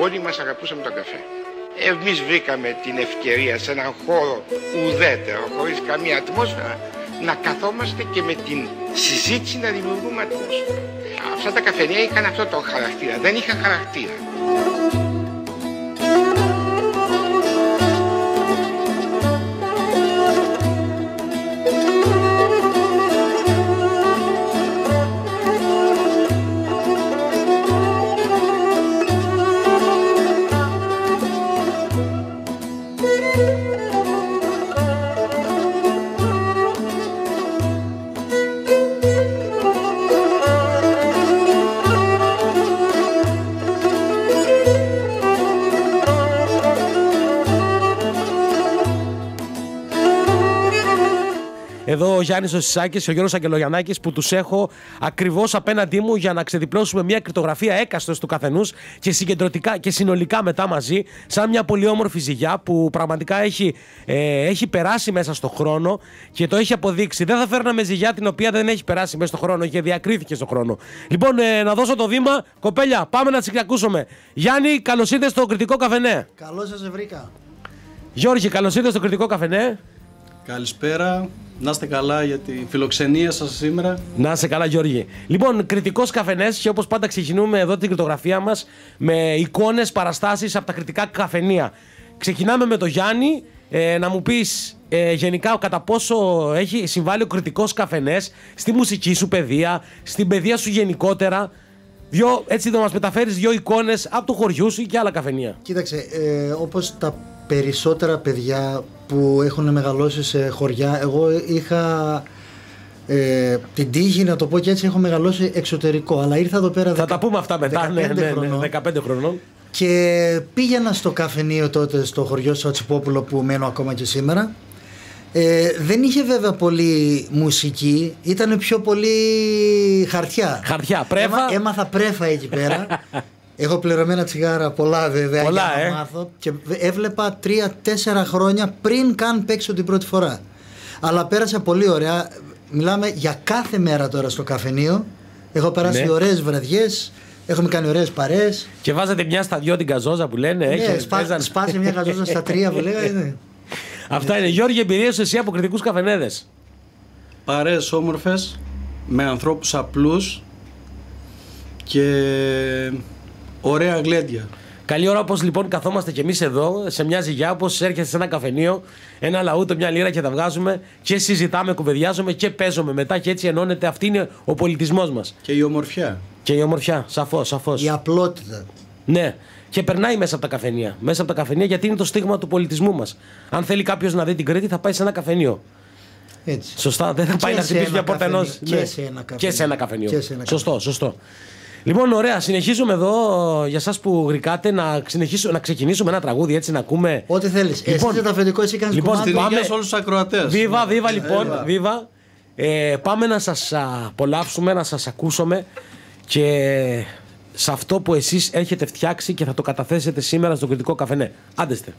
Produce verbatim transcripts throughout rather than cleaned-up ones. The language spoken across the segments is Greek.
Όλοι μας αγαπούσαμε τον καφέ. Εμείς βρήκαμε την ευκαιρία σε έναν χώρο ουδέτερο, χωρίς καμία ατμόσφαιρα, να καθόμαστε και με την συζήτηση να δημιουργούμε ατμόσφαιρα. Αυτά τα καφενεία είχαν αυτό το χαρακτήρα, δεν είχαν χαρακτήρα. Εδώ ο Γιάννης ο Σισάκης και ο Γιώργος Αγγελογιαννάκης που τους έχω ακριβώς απέναντί μου για να ξεδιπλώσουμε μια κρυπτογραφία έκαστος του καθενούς και συγκεντρωτικά και συνολικά μετά μαζί, σαν μια πολύ όμορφη ζυγιά που πραγματικά έχει, ε, έχει περάσει μέσα στον χρόνο και το έχει αποδείξει. Δεν θα φέρναμε ζυγιά την οποία δεν έχει περάσει μέσα στον χρόνο και διακρίθηκε στον χρόνο. Λοιπόν, ε, να δώσω το βήμα, κοπέλια, πάμε να τις ακούσουμε. Γιάννη, καλώς ήρθες στο Κρητικό Καφενέ. Καλώς σας βρήκα. Γιώργη, καλώς ήρθες στο Κρητικό Καφενέ. Καλησπέρα. Να είστε καλά για τη φιλοξενία σας σήμερα. Να είστε καλά, Γιώργη. Λοιπόν, κριτικός καφενές και όπως πάντα ξεκινούμε εδώ την κριτογραφία μας με εικόνες, παραστάσεις από τα κριτικά καφενεία. Ξεκινάμε με το Γιάννη, ε, να μου πεις ε, γενικά κατά πόσο έχει συμβάλει ο κριτικός καφενές στη μουσική σου παιδεία, στην παιδεία σου γενικότερα. Δυο, έτσι να μας μεταφέρεις δύο εικόνες από το χωριού σου και άλλα καφενεία. Κοίταξε, ε, όπως τα περισσότερα παιδιά που έχουν μεγαλώσει σε χωριά, εγώ είχα ε, την τύχη, να το πω και έτσι, έχω μεγαλώσει εξωτερικό, αλλά ήρθα εδώ πέρα. Θα δεκα, τα πούμε αυτά μετά, ναι, ναι, ναι, ναι, δεκαπέντε χρονών. Και πήγαινα στο καφενείο τότε στο χωριό Σατσιπόπουλο που μένω ακόμα και σήμερα. Ε, δεν είχε βέβαια πολύ μουσική, ήταν πιο πολύ χαρτιά. Χαρτιά, πρέφα. Έμα, έμαθα πρέφα εκεί πέρα. Έχω πληρωμένα τσιγάρα πολλά βέβαια, πολλά, για να ε. μάθω, και έβλεπα τρία-τέσσερα χρόνια πριν καν παίξω την πρώτη φορά. Αλλά πέρασα πολύ ωραία. Μιλάμε για κάθε μέρα τώρα στο καφενείο. Έχω περάσει, ναι, ωραίες βραδιές. Έχουμε κάνει ωραίες παρέες. Και βάζατε μια στα δυο την καζόζα που λένε. Ναι, έχει, σπά, παίζαν... σπάσε μια καζόζα στα τρία που λέγανε. Αυτά είναι. Γιώργη, εμπειρίες εσύ από κριτικούς καφενέδες. Παρέες όμορφες, με ανθρώπους απλούς και ωραία γλέντια. Καλή ώρα, όπως λοιπόν καθόμαστε κι εμείς εδώ σε μια ζυγιά, όπως έρχεσαι σε ένα καφενείο, ένα λαούτο, μια λίρα και τα βγάζουμε και συζητάμε, κουβεντιάζουμε και παίζουμε μετά και έτσι ενώνεται. Αυτή είναι ο πολιτισμός μας. Και η ομορφιά. Και η ομορφιά, σαφώς, σαφώς. Η απλότητα. Ναι. Και περνάει μέσα από τα καφενεία. Μέσα από τα καφενεία γιατί είναι το στίγμα του πολιτισμού μας. Αν θέλει κάποιος να δει την Κρήτη, θα πάει σε ένα καφενείο. Έτσι. Σωστά, δεν θα πάει να χτυπήσει μια πόρτα ενός. Και, ναι, σε ένα και σε ένα καφενείο. Και σε ένα σωστό, σωστό. Λοιπόν, ωραία, συνεχίζουμε εδώ για εσάς που γρικάτε να, να ξεκινήσουμε ένα τραγούδι έτσι να ακούμε. Ό,τι θέλεις. Λοιπόν, εσύ είσαι τα αφεντικό, εσύ κάνεις λοιπόν, κομμάτι. Στην υγεία σε όλους τους ακροατές. Βίβα, βίβα ε, λοιπόν, ε, βίβα. Ε, πάμε να σας απολαύσουμε, να σας ακούσουμε και σε αυτό που εσείς έχετε φτιάξει και θα το καταθέσετε σήμερα στο Κρητικό Καφενέ. Άντεστε.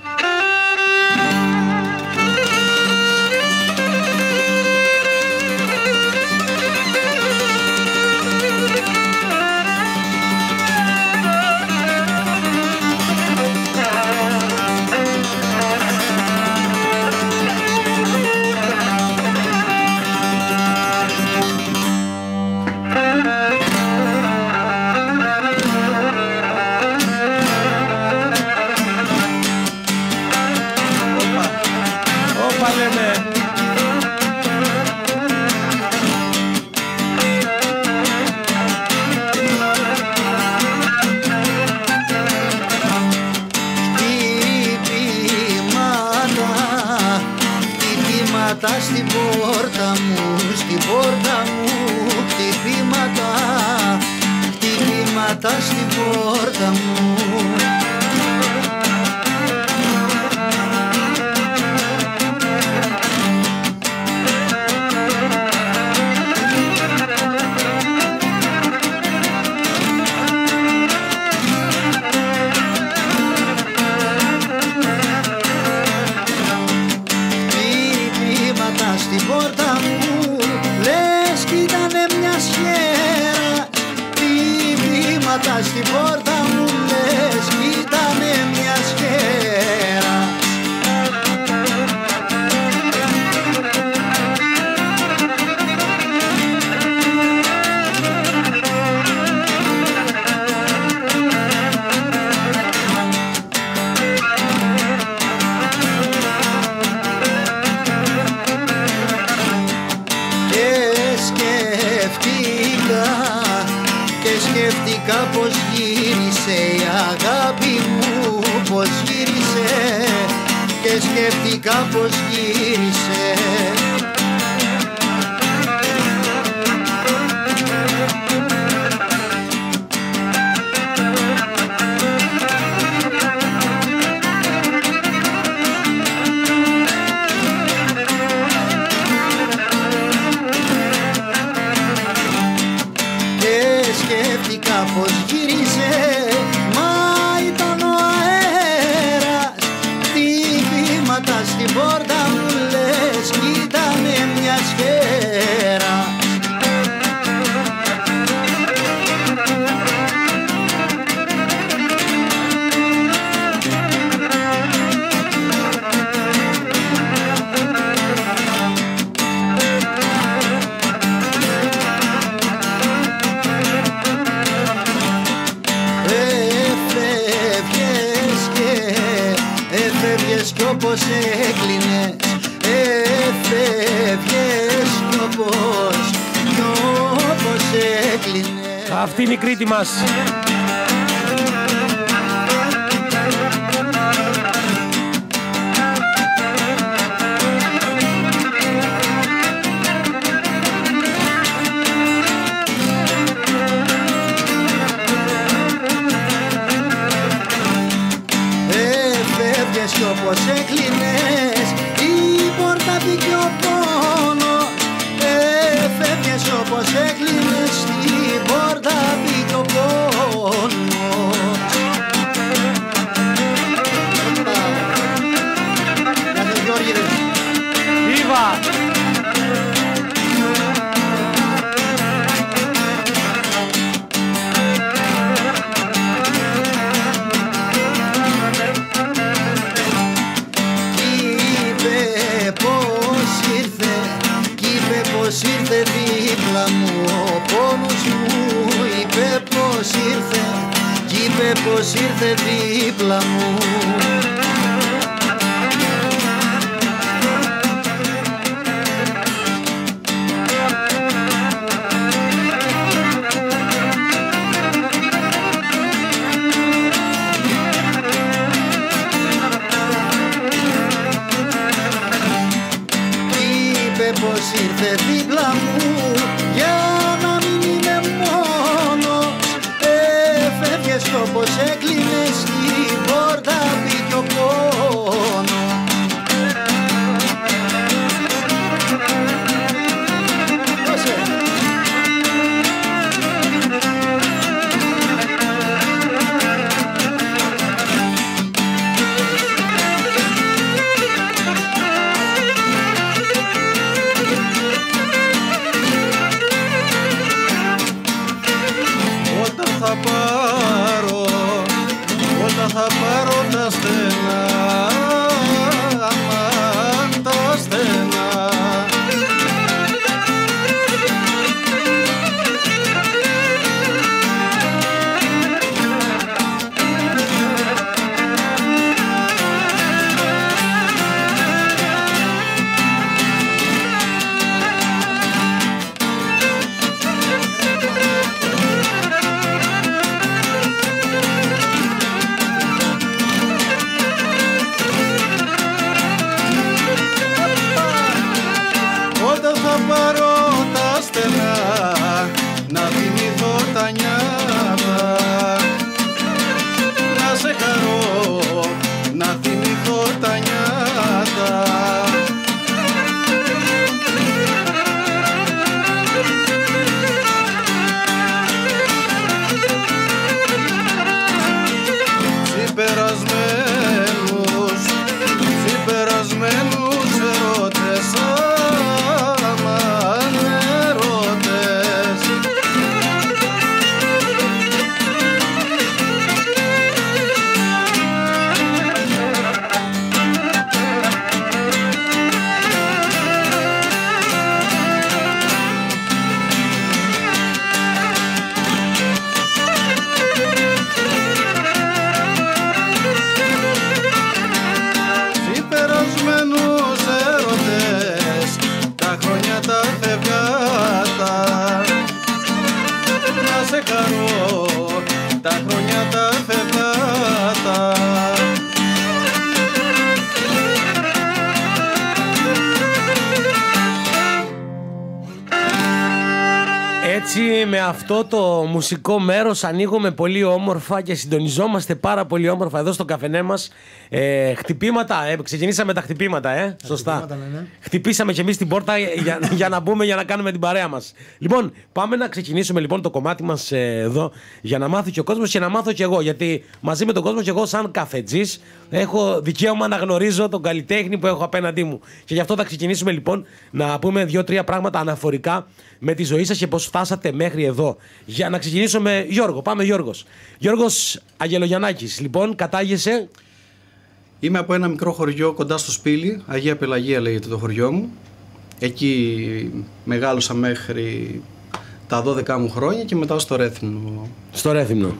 Στην πόρτα μου, στην πόρτα μου, χτυπήματα, χτυπήματα στην πόρτα μου. Στην πόρτα μου, λες κι ήτανε μια σχέρα. Τι βήματα στην πόρτα μου, λες σκέφτηκα πως γύρισε η αγάπη μου, πως γύρισε, και σκέφτηκα πως γύρισε. Σκέφτηκα πως γύρισε, μα ήταν ο αέρας. Χτυπήματα στην πόρτα μου λες κι ήτανε μια σφαίρα. Κι όπως έκλεινες, έφευγες κι όπως, κι όπως έκλεινες. Αυτή είναι η Κρήτη μας. Κι όπως έκλεινες, η πόρτα μπήκε ο πόνος. Έφευγες όπως έκλεινες, η πόρτα μπήκε ο πόνος. Κάτσε Γιώργη ρε. Βίβα! Πως ήρθε δίπλα μου ο πόνος μου, είπε πως ήρθε, κι είπε πως ήρθε δίπλα μου. Πως ήρθε δίπλα μου για να μην είμαι μόνος. Έφευγες κι όπως έκλεινες, στην πόρτα μπήκε ο πόνος. Δώσε. Θα πάρω τα χρόνια τα φευγάτα. Έτσι με αυτό το μουσικό μέρος ανοίγουμε πολύ όμορφα και συντονιζόμαστε πάρα πολύ όμορφα εδώ στο καφενέ μας. Ε, χτυπήματα, ε, ξεκινήσαμε τα χτυπήματα, ε, τα σωστά. Χτυπήματα, ναι, ναι. Χτυπήσαμε και εμείς την πόρτα για, για να μπούμε, για να κάνουμε την παρέα μας. Λοιπόν, πάμε να ξεκινήσουμε λοιπόν το κομμάτι μας ε, εδώ για να μάθει και ο κόσμος και να μάθω και εγώ. Γιατί μαζί με τον κόσμο και εγώ σαν καφετζής έχω δικαίωμα να γνωρίζω τον καλλιτέχνη που έχω απέναντί μου. Και γι' αυτό θα ξεκινήσουμε λοιπόν να πούμε δύο-τρία πράγματα αναφορικά με τη ζωή σας και πώς φτάσατε μέχρι εδώ. Για να ξεκινήσουμε, Γιώργο, πάμε Γιώργος. Γιώργος Αγγελογιαννάκης, λοιπόν, κατάγεσαι. Είμαι από ένα μικρό χωριό κοντά στο Σπήλι, Αγία Πελαγία λέγεται το χωριό μου. Εκεί μεγάλωσα μέχρι τα δώδεκα μου χρόνια και μετά στο Ρέθυμνο. Στο Ρέθυμνο.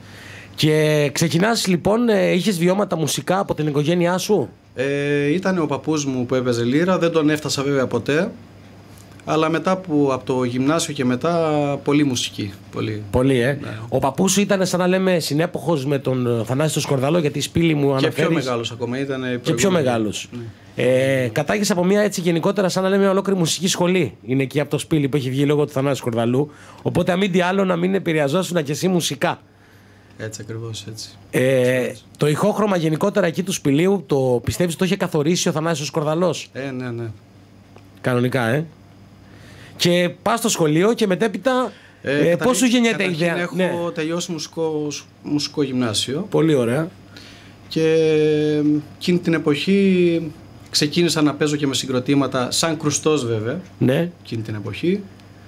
Και ξεκινάς λοιπόν, ε, είχες βιώματα μουσικά από την οικογένειά σου. Ε, ήταν ο παππούς μου που έπαιζε λύρα, δεν τον έφτασα βέβαια ποτέ. Αλλά μετά που από το γυμνάσιο και μετά πολύ μουσική. Πολύ, πολύ ε. Ναι. Ο παππούς σου ήταν σαν να λέμε συνέποχος με τον Θανάση τον Σκορδαλό, γιατί η Σπήλη μου αναφέρεις. Και πιο μεγάλος ακόμα ήταν. Και πιο μεγάλος. Ναι. Ε, κατάγεσαι από μια έτσι γενικότερα σαν να λέμε ολόκληρη μουσική σχολή. Είναι εκεί από το Σπήλη που έχει βγει λόγω του Θανάση Σκορδαλού. Οπότε αμήν τι άλλο να μην επηρεαζόσουν και εσύ μουσικά. Έτσι ακριβώς έτσι. Ε, έτσι. Το ηχόχρωμα γενικότερα εκεί του Σπηλίου το πιστεύεις το είχε καθορίσει ο Θανάσης ο Σκορδαλός? Ε, ναι, ναι. Κανονικά, ε. Και πας στο σχολείο και μετέπειτα ε, ε, πώς σου γεννιέται η ιδέα? Έχω ναι. τελειώσει μουσικό, μουσικό γυμνάσιο. Πολύ ωραία. Και εκείνη την εποχή ξεκίνησα να παίζω και με συγκροτήματα, σαν κρουστός βέβαια. Ναι. Εκείνη την εποχή.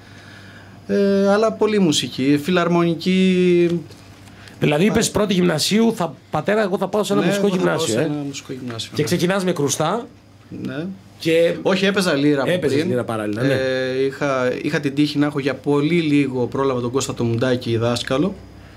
Ε, αλλά πολύ μουσική, φιλαρμονική. Δηλαδή είπες πρώτη γυμνασίου, θα, πατέρα εγώ θα πάω σε ένα ναι, μουσικό θα γυμνάσιο. πάω σε ε. ένα μουσικό γυμνάσιο. Και ναι. ξεκινάς με κρουστά. Ναι. Και... Όχι, έπαιζα λύρα από Έπαιζες πριν. λύρα παράλληλα, ναι. Ε, είχα, είχα την τύχη να έχω για πολύ λίγο, πρόλαβα τον Κώστα το Μουντάκη δάσκαλο.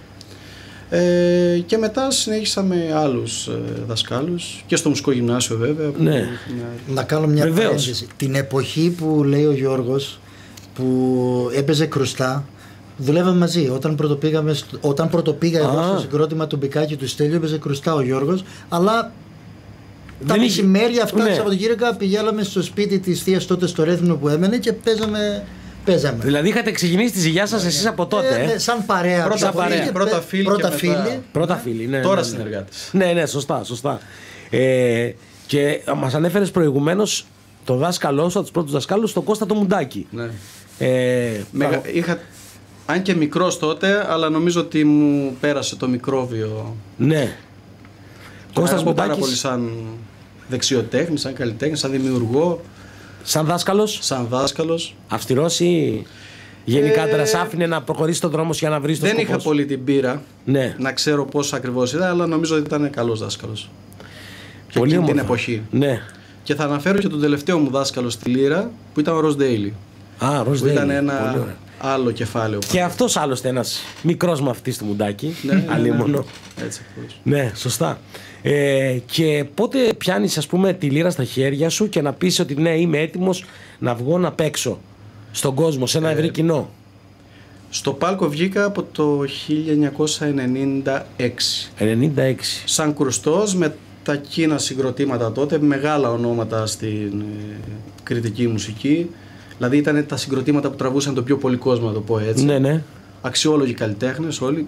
Ε, και μετά συνέχισα με άλλους ε, δασκάλους και στο μουσικό γυμνάσιο βέβαια. Ναι. Που, ναι. Να κάνω μια Βεβαίως. παρένθεση. Την εποχή που λέει ο Γιώργος που έπαιζε κρουστά, δουλεύαμε μαζί. Όταν πρώτο, πήγαμε στο, όταν πρώτο πήγα εγώ στο συγκρότημα του Μπικάκη του Στέλιου, έπαιζε κρουστά ο Γιώργος, αλλά τα μεσημέρια αυτά, ναι. τα Σαββατοκύριακα πηγαίναμε στο σπίτι της θείας τότε στο Ρέθυμνο που έμενε και παίζαμε. Παίζαμε. Δηλαδή είχατε ξεκινήσει τη ζυγιά σας εσείς από τότε. Ε, ε. Σαν παρέα. Πρώτα, σαν παρέα. φίλοι, πρώτα φίλοι. Πρώτα και φίλοι. μετά... Πρώτα φίλοι, ναι. Τώρα ναι, ναι. συνεργάτες. Ναι, ναι, σωστά, σωστά. Ε, και μας ανέφερες προηγουμένως το δάσκαλό σου, από τους πρώτους δασκάλους, τον Κώστα το Μουντάκη. Ναι. Ε, Μεγα... θα... Είχα... Αν και μικρός τότε, αλλά νομίζω ότι μου πέρασε το μικρόβιο. Ναι. Κώστας Μουντάκης. Πάρα πολύ σαν δεξιοτέχνη, σαν καλλιτέχνη, σαν δημιουργό. Σαν δάσκαλος. Σαν δάσκαλος. Αυστηρός ή γενικότερα ε... σ' άφηνε να προχωρήσει τον δρόμο για να βρει το Δεν σκοπό είχα σου? πολύ την πείρα Ναι. να ξέρω πώς ακριβώς ήταν, αλλά νομίζω ότι ήταν καλός δάσκαλος. Πολύ εκείνη όμορφα. την εποχή. Ναι. Και θα αναφέρω και τον τελευταίο μου δάσκαλο στη λύρα που ήταν ο Ρος Ντέιλι. Α, Ρος που ήταν Ντέιλι. ένα άλλο κεφάλαιο. Και αυτός άλλωστε ένας μικρός μαθητής του Μουντάκη. Ναι, ναι, αλίμονο. ναι. Έτσι ακριβώς. Ναι, σωστά. Ε, και πότε πιάνεις ας πούμε τη λύρα στα χέρια σου και να πεις ότι ναι, είμαι έτοιμος να βγω να παίξω στον κόσμο, σε ένα ευρύ κοινό? Στο πάλκο βγήκα από το χίλια εννιακόσια ενενήντα έξι. ενενήντα έξι. Σαν κρουστός με τα κίνα συγκροτήματα τότε, μεγάλα ονόματα στην ε, κριτική μουσική. Δηλαδή ήταν τα συγκροτήματα που τραβούσαν τον πιο πολύ κόσμο, να το πω έτσι. Ναι, ναι. Αξιόλογοι καλλιτέχνες όλοι.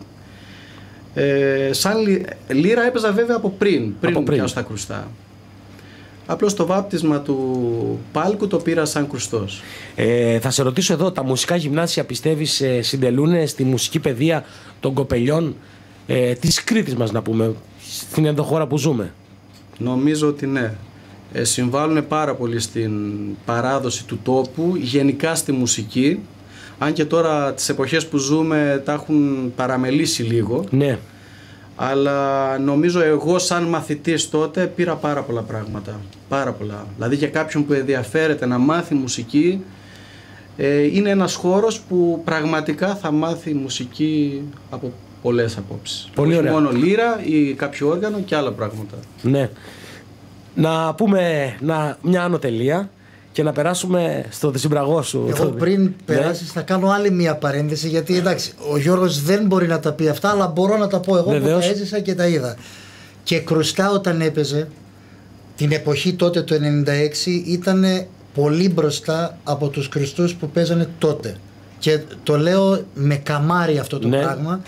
Ε, σαν λύ, λύρα έπαιζα βέβαια από πριν, πριν, από πριν. πιάσω τα κρουστά. Απλώς το βάπτισμα του πάλκου το πήρα σαν κρουστός. Ε, θα σε ρωτήσω εδώ, τα μουσικά γυμνάσια πιστεύεις ε, συντελούν στη μουσική παιδεία των κοπελιών ε, της Κρήτης μας, να πούμε, στην ενδοχώρα που ζούμε? Νομίζω ότι ναι. Ε, συμβάλλουν πάρα πολύ στην παράδοση του τόπου, γενικά στη μουσική. Αν και τώρα τις εποχές που ζούμε τα έχουν παραμελήσει λίγο. Ναι. Αλλά νομίζω εγώ σαν μαθητής τότε πήρα πάρα πολλά πράγματα. Πάρα πολλά. Δηλαδή για κάποιον που ενδιαφέρεται να μάθει μουσική, ε, είναι ένας χώρος που πραγματικά θα μάθει μουσική από πολλές απόψεις. Πολύ όχι ωραία. μόνο λύρα ή κάποιο όργανο και άλλα πράγματα. Ναι. Να πούμε να, μια άνω τελεία και να περάσουμε στο συμπραγό σου. Εγώ πριν ναι. περάσεις θα κάνω άλλη μία παρένθεση, γιατί εντάξει, ο Γιώργος δεν μπορεί να τα πει αυτά, αλλά μπορώ να τα πω εγώ. Βεβαίως. Που τα έζησα και τα είδα. Και Κρουστά όταν έπαιζε την εποχή τότε το ενενήντα έξι ήταν πολύ μπροστά από τους Κρουστούς που παίζανε τότε. Και το λέω με καμάρι αυτό το ναι. πράγμα,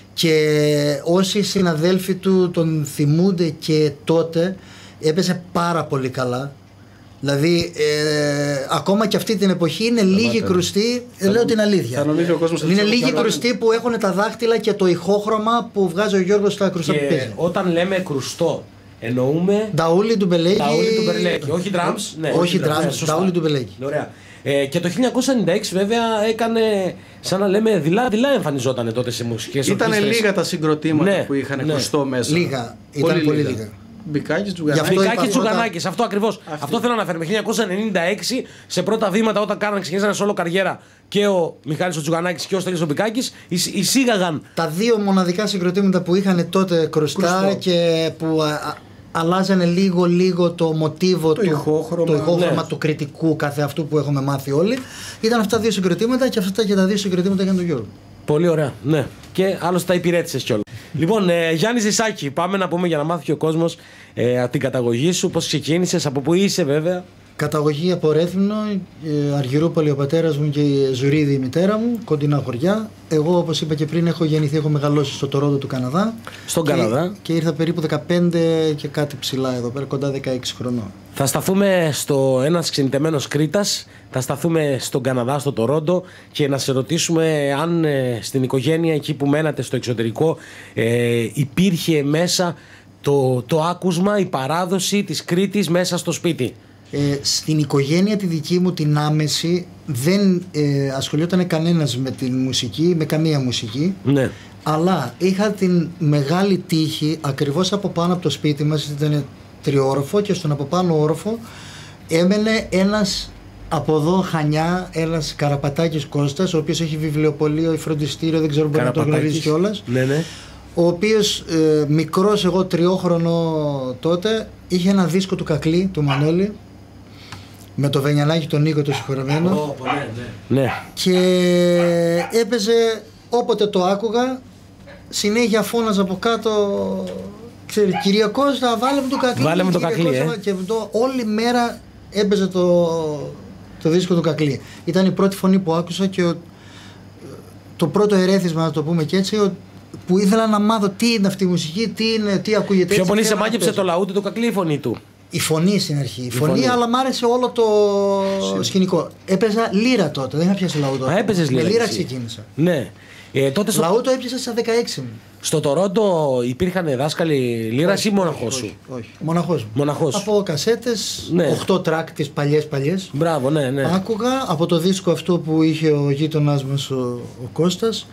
και όσοι συναδέλφοι του τον θυμούνται και τότε, έπαιζε πάρα πολύ καλά. Δηλαδή ε, ακόμα και αυτή την εποχή είναι λίγοι κρουστοί, θα, λέω την αλήθεια. Θα νομίζω ο κόσμος είναι λίγοι κρουστοί που έχουν τα δάχτυλα και το ηχόχρωμα που βγάζει ο Γιώργος στα κρουστά που παίζει. Όταν λέμε κρουστό, εννοούμε Νταούλη του Μπελέκη. Νταούλη του Μπελέκη, όχι drums. Ναι, όχι drums, Νταούλη του Μπελέκη. Ωραία. Ε, και το χίλια εννιακόσια ενενήντα έξι βέβαια έκανε, σαν να λέμε, δειλά-δειλά εμφανιζόταν τότε σε μουσικές ορχήστρες. Ήτανε λίγα τα συγκροτήματα ναι, που είχαν ναι. κρουστό μέσα. Λίγα, ήταν πολύ, πολύ λίγα. λίγα. Μπικάκης, Τζουγανάκης. Μπικάκης, Τζουγανάκης, αυτό ακριβώς. Αυτό θέλω να αναφέρουμε. χίλια εννιακόσια ενενήντα έξι, σε πρώτα βήματα, όταν κάνανε, ξεκινήσανε σε όλο καριέρα και ο Μιχάλης ο Τζουγανάκης και ο Στέλιος ο Μπικάκης, εισήγαγαν. Τα δύο μοναδικά συγκροτήματα που είχαν τότε κρουστά κρουστό. Και που α, αλλάζανε λίγο λίγο το μοτίβο, το του, ηχόχρωμα, το ηχόχρωμα ναι. του κριτικού κάθε αυτού που έχουμε μάθει όλοι. Ήταν αυτά τα δύο συγκροτήματα, και αυτά και τα δύο συγκροτήματα είχαν τον Γιώργο. Πολύ ωραία, ναι. Και άλλωστε τα υπηρέτησες κιόλας. Λοιπόν, ε, Γιάννη Ζησάκη, πάμε να πούμε για να μάθει και ο κόσμος ε, την καταγωγή σου, πώς ξεκίνησες, από πού είσαι βέβαια. Καταγωγή από Ρέθυμνο, ε, Αργυρούπολη ο πατέρας μου και Ζουρίδη η μητέρα μου, κοντινά χωριά. Εγώ, όπως είπα και πριν, έχω γεννηθεί, έχω μεγαλώσει στο Τορόντο του Καναδά. Στον και, Καναδά. Και ήρθα περίπου δεκαπέντε και κάτι ψηλά εδώ πέρα, κοντά δεκαέξι χρονών. Θα σταθούμε στο ένας ξενιτεμένος Κρήτας, θα σταθούμε στον Καναδά, στο Τορόντο, και να σε ρωτήσουμε αν ε, στην οικογένεια εκεί που μένατε στο εξωτερικό ε, υπήρχε μέσα το, το άκουσμα, η παράδοση της Κρήτης μέσα στο σπίτι. Ε, στην οικογένεια τη δική μου την άμεση δεν ε, ασχολιόταν κανένας με την μουσική, με καμία μουσική. Ναι. Αλλά είχα την μεγάλη τύχη, ακριβώς από πάνω από το σπίτι μας, ήταν τριόροφο, και στον από πάνω όροφο έμενε ένας από εδώ Χανιά, ένας Καραπατάκης Κώστας, ο οποίος έχει βιβλιοπωλείο ή φροντιστήριο, δεν ξέρω, μπορεί να το γνωρίζει κιόλας. Ναι, ναι. Ο οποίος ε, μικρός, εγώ τριόχρονο τότε, είχε ένα δίσκο του Κακλή, του Μανώλη, με το Βενιανάκη τον Νίκο το συγχωρεμένο. Oh, ναι, ναι. Ναι. Και έπαιζε, όποτε το άκουγα, συνέχεια φώναζα από κάτω, ξέρει, κυρία Κώστα, βάλε μου το Κακλή. Βάλε μου το Κακλή, ε. Και το, όλη μέρα έπαιζε το, το δίσκο του Κακλή. Ήταν η πρώτη φωνή που άκουσα και ο, το πρώτο ερέθισμα, να το πούμε και έτσι, ο, που ήθελα να μάθω τι είναι αυτή η μουσική, τι, είναι, τι ακούγεται. Πιο πολύ σε μάγεψε το λαούτι, το Κακλή, η φωνή του. Η φωνή στην αρχή. Η, η φωνή, φωνή, αλλά μ' άρεσε όλο το Συ. σκηνικό. Έπαιζα λύρα τότε, δεν είχα πιάσει λαούτο. Α, έπαιζες λύρα. Με λύρα ξεκίνησα. Ναι. Ε, τότε στο... Λαούτο έπιασα στα δεκαέξι μου. Στο Τορόντο υπήρχαν δάσκαλοι λύρας ή μοναχός σου? Όχι, όχι. Μοναχός μου. Μοναχός. Από κασέτες, ναι. οκτώ τρακ τις παλιές παλιές. Μπράβο, ναι, ναι. Άκουγα από το δίσκο αυτό που είχε ο γείτονάς μας ο, ο Κώστας.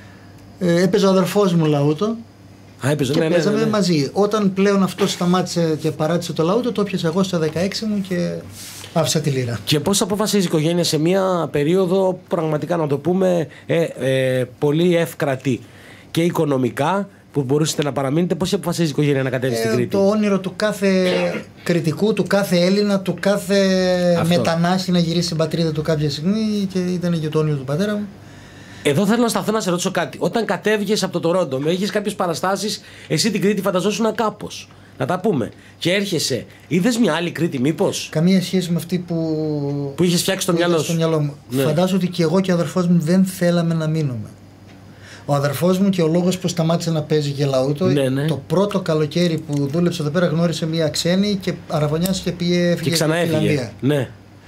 Ε, έπαιζε ο αδερφός μου λαούτο. Α, έπαιζε, και ναι, παίζαμε ναι, ναι. μαζί. Όταν πλέον αυτό σταμάτησε και παράτησε το λαούτο, το έπιασα εγώ στα δεκαέξι μου και άφησα τη λύρα. Και πώς αποφασίζει η οικογένεια σε μια περίοδο, πραγματικά να το πούμε, ε, ε, πολύ εύκρατη και οικονομικά, που μπορούσατε να παραμείνετε, πώς αποφασίζει η οικογένεια να κατέβει ε, στην Κρήτη? Το όνειρο του κάθε κριτικού, του κάθε Έλληνα, του κάθε αυτό. μετανάστη να γυρίσει στην πατρίδα του κάποια στιγμή, και ήταν και το όνειρο του πατέρα μου. Εδώ θέλω να σταθώ να σε ρωτήσω κάτι. Όταν κατέβηκες από το Τορόντο, με είχες κάποιες παραστάσεις, εσύ την Κρήτη φανταζόσουν κάπως. Να τα πούμε. Και έρχεσαι, είδες μια άλλη Κρήτη, μήπως? Καμία σχέση με αυτή που, που είχες φτιάξει στο μυαλό σου. μου. Ναι. Φαντάζομαι ότι και εγώ και ο αδερφός μου δεν θέλαμε να μείνουμε. Ο αδερφός μου, και ο λόγος που σταμάτησε να παίζει και λαούτο, ναι, ναι. το πρώτο καλοκαίρι που δούλεψε εδώ πέρα γνώρισε μια ξένη και αραβωνιάς και πήγε και ξανά έφυγε. Ναι.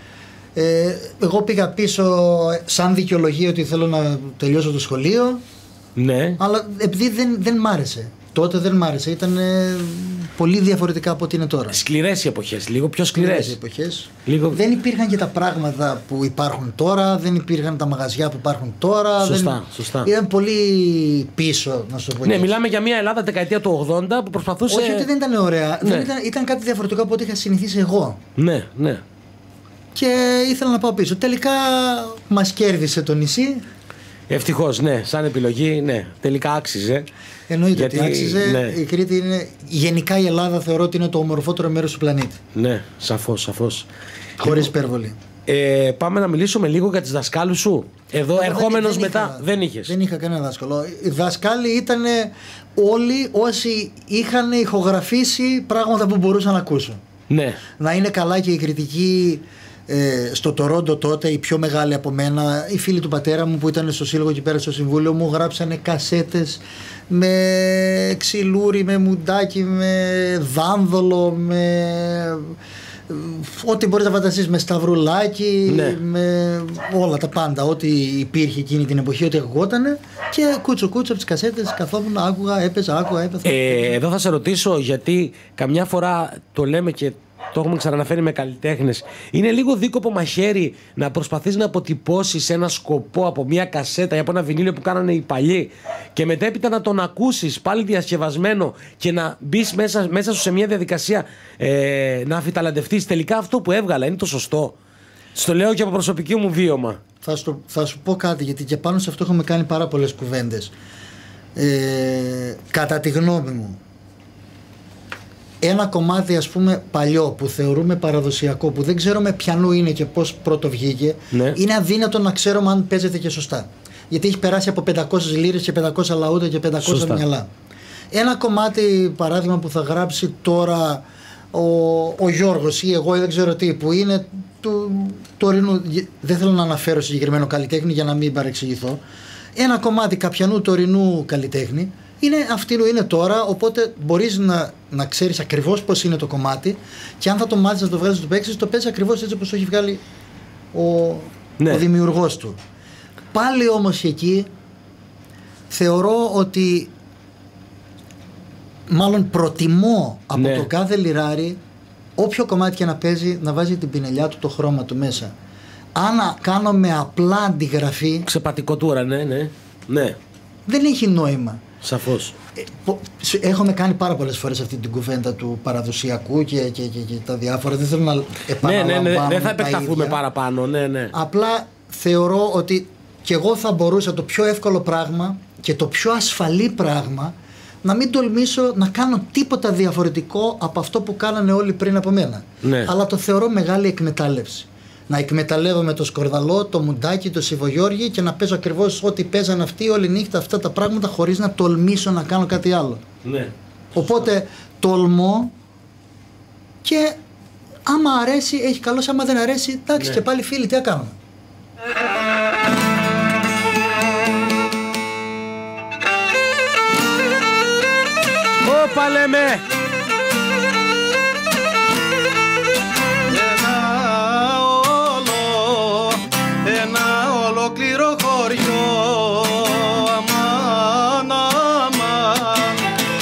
Ε, εγώ πήγα πίσω σαν δικαιολογία ότι θέλω να τελειώσω το σχολείο. Ναι. Αλλά επειδή δεν, δεν μ' άρεσε. Τότε δεν μ' άρεσε. Ήταν ε, πολύ διαφορετικά από ό,τι είναι τώρα. Σκληρές οι εποχές, λίγο πιο σκληρές. οι εποχές. Λίγο... Δεν υπήρχαν και τα πράγματα που υπάρχουν τώρα, δεν υπήρχαν τα μαγαζιά που υπάρχουν τώρα. Σωστά, δεν... σωστά. Ήταν πολύ πίσω, να σου το πω. Ναι, μιλάμε για μια Ελλάδα δεκαετία του ογδόντα που προσπαθούσε. Όχι ότι δεν ήταν ωραία. Ναι. Δεν ήταν, ήταν κάτι διαφορετικό από ό,τι είχα συνηθίσει εγώ. Ναι, ναι. Και ήθελα να πάω πίσω. Τελικά μας κέρδισε το νησί. Ευτυχώς, ναι, σαν επιλογή, ναι, τελικά άξιζε. Εννοείται γιατί, ότι άξιζε. Ναι. Η Κρήτη είναι, γενικά η Ελλάδα θεωρώ ότι είναι το ομορφότερο μέρος του πλανήτη. Ναι, σαφώς, σαφώς. Χωρίς υπερβολή. Ε, πάμε να μιλήσουμε λίγο για τις δασκάλους σου. Εδώ ερχόμενος μετά είχα, δεν είχες. Δεν είχα κανένα δάσκαλο. Οι δάσκαλοι ήταν όλοι όσοι είχαν ηχογραφήσει πράγματα που μπορούσαν να ακούσουν. Ναι. Να είναι καλά και η κριτική ε, στο Τορόντο τότε, οι πιο μεγάλοι από μένα, οι φίλοι του πατέρα μου που ήταν στο σύλλογο και πέρα στο συμβούλιο μου, γράψανε κασέτες με ξυλούρι, με μουντάκι, με δάνδολο, με ό,τι μπορείς να φανταστείς, με σταυρουλάκι, ναι. με όλα τα πάντα, ό,τι υπήρχε εκείνη την εποχή, ό,τι ακουγότανε, και κούτσο κούτσο από τις κασέτες καθόμουν, άκουγα, έπαιζα, άκουγα, έπαιζα. Ε, εδώ θα σε ρωτήσω, γιατί καμιά φορά το λέμε και το έχουμε ξαναναφέρει με καλλιτέχνες, είναι λίγο δίκοπο μαχαίρι να προσπαθείς να αποτυπώσεις ένα σκοπό από μια κασέτα ή από ένα βινίλιο που κάνανε οι παλιοί και μετέπειτα να τον ακούσεις πάλι διασκευασμένο και να μπεις μέσα, μέσα σου σε μια διαδικασία ε, να αφιταλαντευτείς. Τελικά αυτό που έβγαλα είναι το σωστό? Στο λέω και από προσωπική μου βίωμα. Θα σου, θα σου πω κάτι, γιατί και πάνω σε αυτό έχουμε κάνει πάρα πολλές κουβέντες. Ε, κατά τη γνώμη μου, ένα κομμάτι, ας πούμε, παλιό που θεωρούμε παραδοσιακό, που δεν ξέρουμε ποιανού είναι και πώς πρώτο βγήκε, ναι. είναι αδύνατο να ξέρουμε αν παίζεται και σωστά. Γιατί έχει περάσει από πεντακόσιες λίρες και πεντακόσια λαούτα και πεντακόσια σωστά. Μυαλά. Ένα κομμάτι, παράδειγμα, που θα γράψει τώρα ο, ο Γιώργος ή εγώ ή δεν ξέρω τι, που είναι του τωρινού, δεν θέλω να αναφέρω συγκεκριμένο καλλιτέχνη για να μην παρεξηγηθώ, ένα κομμάτι καπιανού τωρινού καλλιτέχνη, είναι αυτήν είναι τώρα, οπότε μπορείς να, να ξέρεις ακριβώς πώς είναι το κομμάτι και αν θα το μάθεις να το βγάλεις, να το παίξεις, το παίζεις ακριβώς έτσι όπως το έχει βγάλει ο, ναι. ο δημιουργός του. Πάλι όμως εκεί θεωρώ ότι, μάλλον προτιμώ από ναι. το κάθε λιράρι, όποιο κομμάτι και να παίζει, να βάζει την πινελιά του, το χρώμα του μέσα. Αν κάνω με απλά αντιγραφή, ξεπατικοτούρα, ναι, ναι, ναι, δεν έχει νόημα. Σαφώς. Έχουμε κάνει πάρα πολλές φορές αυτή την κουβέντα του παραδοσιακού και, και, και, και τα διάφορα. Δεν θέλω να επαναλαμβάνω. Ναι, ναι, ναι, δεν θα επεκταθούμε παραπάνω. Ναι, ναι. Απλά θεωρώ ότι και εγώ θα μπορούσα το πιο εύκολο πράγμα και το πιο ασφαλή πράγμα να μην τολμήσω να κάνω τίποτα διαφορετικό από αυτό που κάνανε όλοι πριν από μένα. Ναι. Αλλά το θεωρώ μεγάλη εκμετάλλευση. Να εκμεταλλεύομαι το σκορδαλό, το μουντάκι, το σιβογιώργι και να παίζω ακριβώς ό,τι παίζαν αυτοί όλη νύχτα, αυτά τα πράγματα, χωρίς να τολμήσω να κάνω κάτι άλλο. Ναι. Οπότε τολμώ και άμα αρέσει έχει καλώς, άμα δεν αρέσει εντάξει, ναι. και πάλι φίλοι, τι να κάνουμε. Όπα λέμε! Ολόκληρο χωριό, αμάν, αμάν.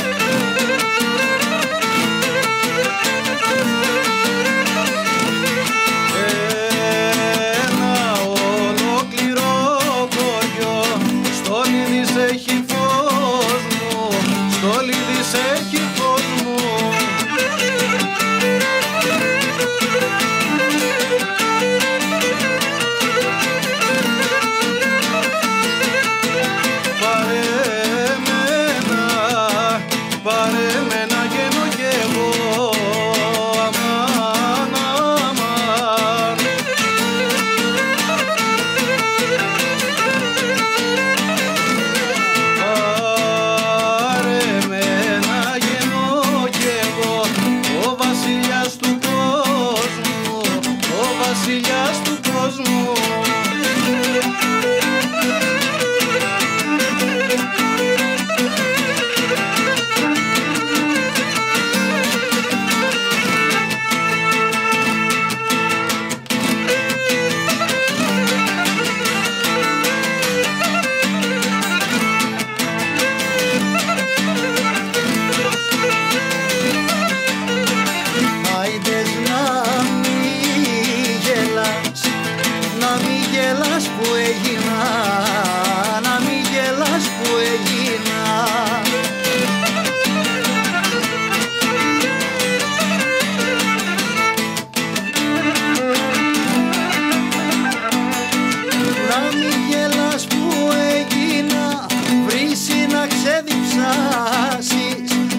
Ένα ολόκληρο χωριό, στο λίδις έχει φως μου, στο λίδις έχει φως μου.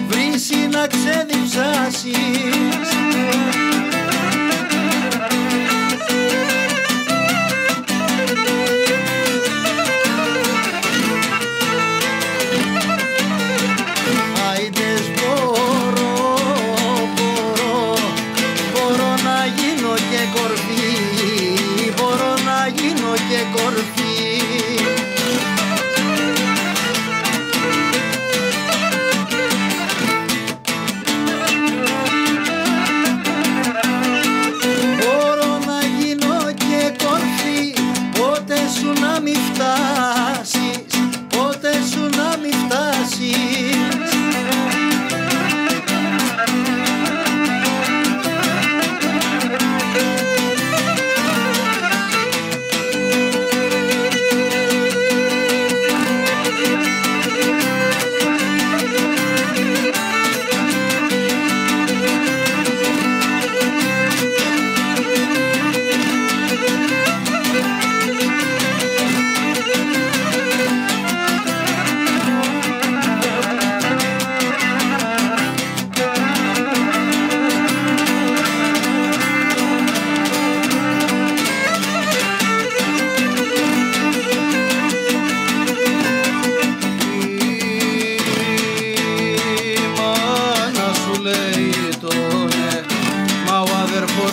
να ξεδιψάσεις.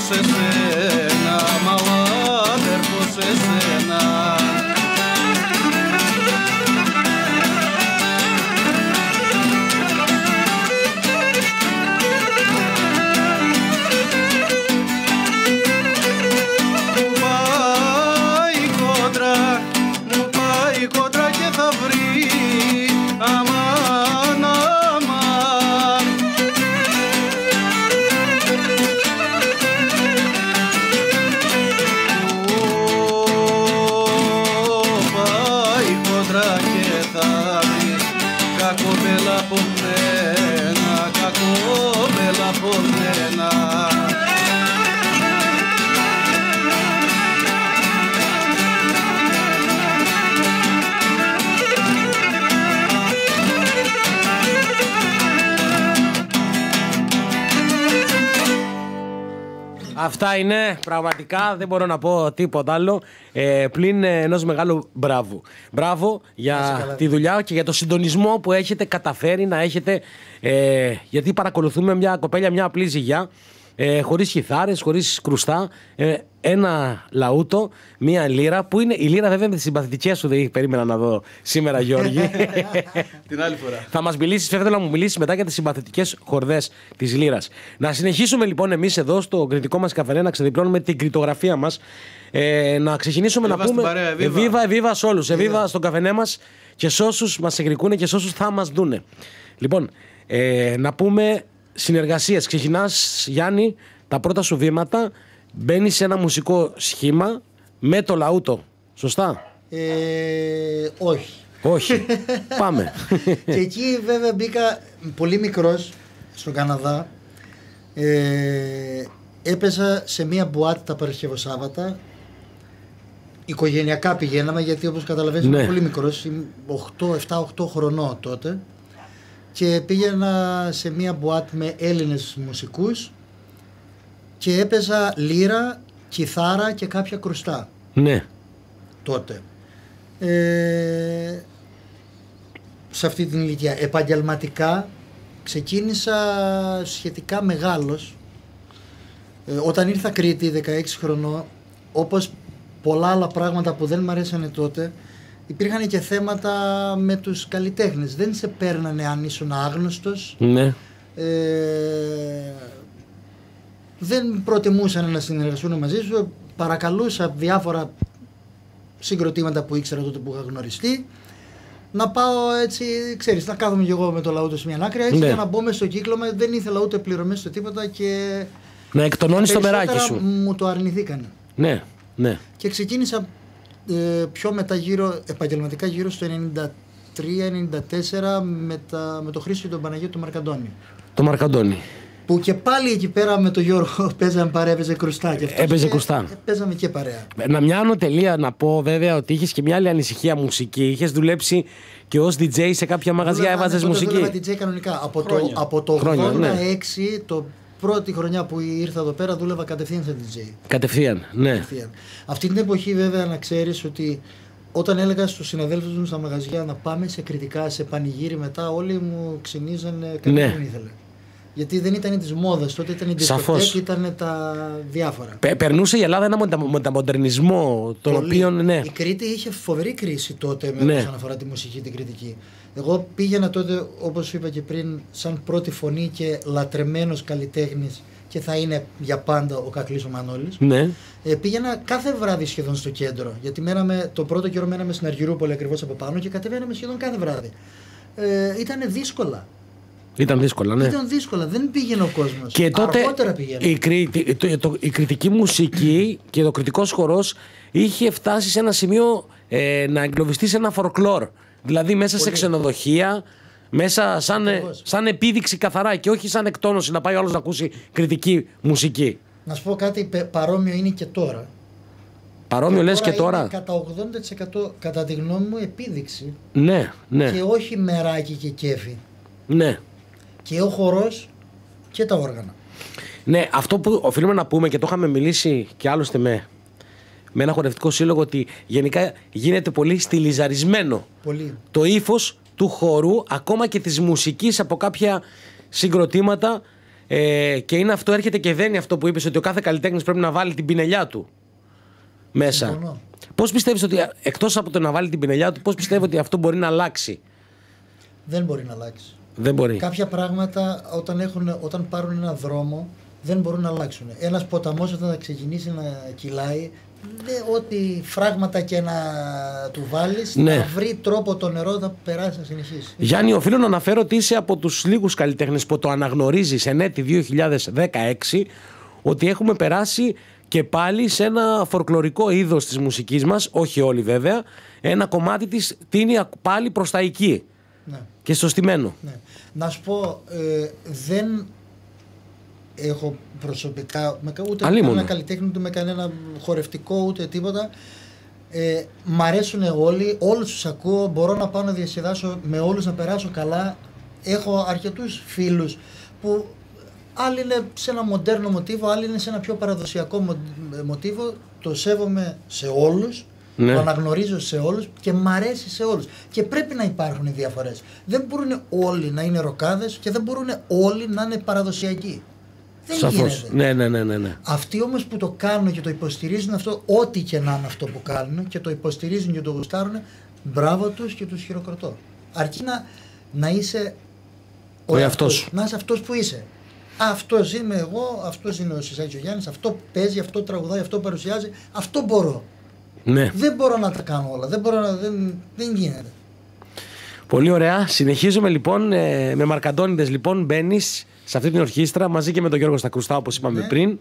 εσένα, μα ο άδερφος εσένα. Αυτά είναι πραγματικά, δεν μπορώ να πω τίποτα άλλο ε, πλην ενός μεγάλου μπράβου. Μπράβο για τη δουλειά και για το συντονισμό που έχετε καταφέρει να έχετε, ε, γιατί παρακολουθούμε μια κοπέλια, μια απλή ζυγιά, ε, χωρίς κιθάρες, χωρίς κρουστά, ε, ένα λαούτο, μία λύρα, που είναι η λύρα βέβαια με τις συμπαθητικές σου, δεν περίμενα να δω σήμερα, Γιώργη. Την άλλη φορά. Θα μας μιλήσεις, θέλω να μου μιλήσεις μετά για τις συμπαθητικές χορδές της λύρας. Να συνεχίσουμε λοιπόν εμείς εδώ στο κριτικό μας καφενέ να ξεδιπλώνουμε την κριτογραφία μας. Ε, να ξεκινήσουμε Εβίβα να πούμε παρέα, εβίβα, εβίβα σε όλους, εβίβα στον καφενέ μας και σε όσους μας εκδικούνε και σε όσους θα μας δούνε. Λοιπόν, ε, να πούμε συνεργασίες. Ξεκινάς, Γιάννη, τα πρώτα σου βήματα, μπαίνεις σε ένα μουσικό σχήμα με το λαούτο. Σωστά? Ε, όχι. Όχι. Πάμε. Και εκεί βέβαια μπήκα πολύ μικρός στον Καναδά. Ε, έπαιζα σε μία μπουάτ τα Παρασκευοσάββατα. Οικογενειακά πηγαίναμε, γιατί όπως καταλαβαίνεις ναι. είμαι πολύ μικρός, οκτώ, επτά οκτώ χρονών τότε. Και πήγαινα σε μία μπουάτ με Έλληνες μουσικούς και έπαιζα λύρα, κιθάρα και κάποια κρουστά. Ναι. Τότε. Ε, σε αυτή την ηλικία. Επαγγελματικά ξεκίνησα σχετικά μεγάλος. Ε, όταν ήρθα Κρήτη δεκαέξι χρονών, όπως πολλά άλλα πράγματα που δεν μ' αρέσανε τότε, υπήρχαν και θέματα με τους καλλιτέχνες. Δεν σε παίρνανε αν ήσουν άγνωστος. Ναι. Ε, δεν προτιμούσαν να συνεργαστούν μαζί σου. Παρακαλούσα διάφορα συγκροτήματα που ήξερα τότε που είχα γνωριστεί να πάω έτσι, ξέρεις, να κάθομαι και εγώ με το λαούτο σε μια άκρη έτσι, ναι. για να μπω μες στο κύκλωμα. Δεν ήθελα ούτε πληρωμές ούτε τίποτα και να εκτονώνεις το μεράκι σου. Μου το αρνηθήκανε. Ναι, ναι. Και ξεκίνησα ε, πιο μετά γύρω, επαγγελματικά γύρω στο ενενήντα τρία ενενήντα τέσσερα με, τα, με το Χρήστο και τον Παναγιώτη τον Μαρκαντώνη. Το Μαρκαντώνη. Που και πάλι εκεί πέρα με τον Γιώργο παίζαμε παρέα, έπαιζε κρουστά. Και έπαιζε κρουστά. Παίζαμε και παρέα. Να μια άνω τελεία να πω βέβαια ότι είχες και μια άλλη ανησυχία μουσική. Είχες δουλέψει και ως ντι τζέι σε κάποια μαγαζιά, έβαζες μουσική. Δούλευα ντι τζέι κανονικά. Από το, από το χρόνια, ογδόντα έξι, ναι. το πρώτη χρονιά που ήρθα εδώ πέρα, δούλευα κατευθείαν σε ντι τζέι. Κατευθείαν, ναι. Κατευθείαν. Αυτή την εποχή βέβαια να ξέρεις ότι όταν έλεγα στους συναδέλφους μου στα μαγαζιά να πάμε σε κριτικά, σε πανηγύρι μετά, όλοι μου ξυνίζανε, κανένα ναι. δεν ήθελε. Γιατί δεν ήταν της μόδας, τότε ήταν η δισκοτέκη, ήταν τα διάφορα. Πε, περνούσε η Ελλάδα ένα μετα, μεταμοντερνισμό, τον οποίο, ναι. Η Κρήτη είχε φοβερή κρίση τότε με ναι. όσον αφορά τη μουσική, την κριτική. Εγώ πήγαινα τότε, όπως είπα και πριν, σαν πρώτη φωνή και λατρεμένος καλλιτέχνης και θα είναι για πάντα ο Κακλής ο Μανώλης. Ναι. Ε, πήγαινα κάθε βράδυ σχεδόν στο κέντρο, γιατί μέναμε, το πρώτο καιρό μέναμε στην Αργυρούπολη ακριβώς από πάνω και κατεβαίναμε σχεδόν κάθε βράδυ. Ε, ήτανε δύσκολα. Ήταν δύσκολα, ναι. Ήταν δύσκολα, δεν πήγαινε ο κόσμος. Και τότε αργότερα πήγαινε. Η, κρι, το, το, η κριτική μουσική και ο κριτικός χορός είχε φτάσει σε ένα σημείο ε, να εγκλωβιστεί σε ένα φορκλόρ. Δηλαδή μέσα Πολύ. σε ξενοδοχεία, μέσα σαν, σαν επίδειξη καθαρά και όχι σαν εκτόνωση να πάει ο άλλος να ακούσει κριτική μουσική. Να σου πω κάτι παρόμοιο είναι και τώρα. Παρόμοιο λες και τώρα. Είναι κατά ογδόντα τοις εκατό κατά τη γνώμη μου επίδειξη. Ναι, ναι. Και όχι μεράκι και κέφι. Ναι. Και ο χορός και τα όργανα. Ναι, αυτό που οφείλουμε να πούμε και το είχαμε μιλήσει και άλλωστε με, με ένα χορευτικό σύλλογο, ότι γενικά γίνεται πολύ στιλιζαρισμένο πολύ. το ύφος του χορού, ακόμα και της μουσικής από κάποια συγκροτήματα. Ε, και είναι αυτό, έρχεται και δένει αυτό που είπες, ότι ο κάθε καλλιτέχνης πρέπει να βάλει την πινελιά του μέσα. Συμφωνώ. Πώς πιστεύεις ότι, εκτός από το να βάλει την πινελιά του, πώς πιστεύω ότι αυτό μπορεί να αλλάξει? Δεν μπορεί να αλλάξει. Δεν μπορεί. Κάποια πράγματα όταν, έχουν, όταν πάρουν ένα δρόμο δεν μπορούν να αλλάξουν. Ένας ποταμός όταν θα ξεκινήσει να κυλάει, ό,τι φράγματα και να του βάλεις, ναι. θα βρει τρόπο το νερό, θα περάσει να συνεχίσει. Γιάννη, οφείλω να αναφέρω ότι είσαι από τους λίγους καλλιτέχνες που το αναγνωρίζεις εν έτη δύο χιλιάδες δεκαέξι, ότι έχουμε περάσει και πάλι σε ένα φορκλωρικό είδος της μουσικής μας, όχι όλοι βέβαια, ένα κομμάτι της τίνει πάλι προς τα εκεί. Ναι. Και στο στημένο. Ναι. Να σου πω, ε, δεν έχω προσωπικά με, ούτε με κανένα καλλιτέχνη, ούτε με κανένα χορευτικό, ούτε τίποτα. Ε, μ' αρέσουν όλοι, όλους τους ακούω, μπορώ να πάω να διασκεδάσω με όλους, να περάσω καλά. Έχω αρκετούς φίλους που άλλοι είναι σε ένα μοντέρνο μοτίβο, άλλοι είναι σε ένα πιο παραδοσιακό μοτίβο. Το σέβομαι σε όλους. Ναι. Το αναγνωρίζω σε όλους και μ' αρέσει σε όλους. Και πρέπει να υπάρχουν οι διαφορές. Δεν μπορούν όλοι να είναι ροκάδες και δεν μπορούν όλοι να είναι παραδοσιακοί. Δεν Σαφώς. γίνεται. Ναι, ναι, ναι, ναι, ναι. Αυτοί όμως που το κάνουν και το υποστηρίζουν αυτό, ό,τι και να είναι αυτό που κάνουν και το υποστηρίζουν και το γουστάρουν, μπράβο τους και τους χειροκροτώ. Αρκεί να, να είσαι ο εαυτός σου. Να είσαι αυτός που είσαι. Αυτός είμαι εγώ, αυτός είναι ο Σισάκης ο Γιάννης, αυτό παίζει, αυτό τραγουδάει, αυτό παρουσιάζει, αυτό μπορώ. Ναι. Δεν μπορώ να τα κάνω όλα. Δεν, μπορώ να, δεν, δεν γίνεται. Πολύ ωραία. Συνεχίζουμε λοιπόν ε, με Μαρκαντώνιδες. Λοιπόν, μπαίνεις σε αυτή την ορχήστρα μαζί και με τον Γιώργο Στακρουστά, όπως είπαμε ναι. πριν.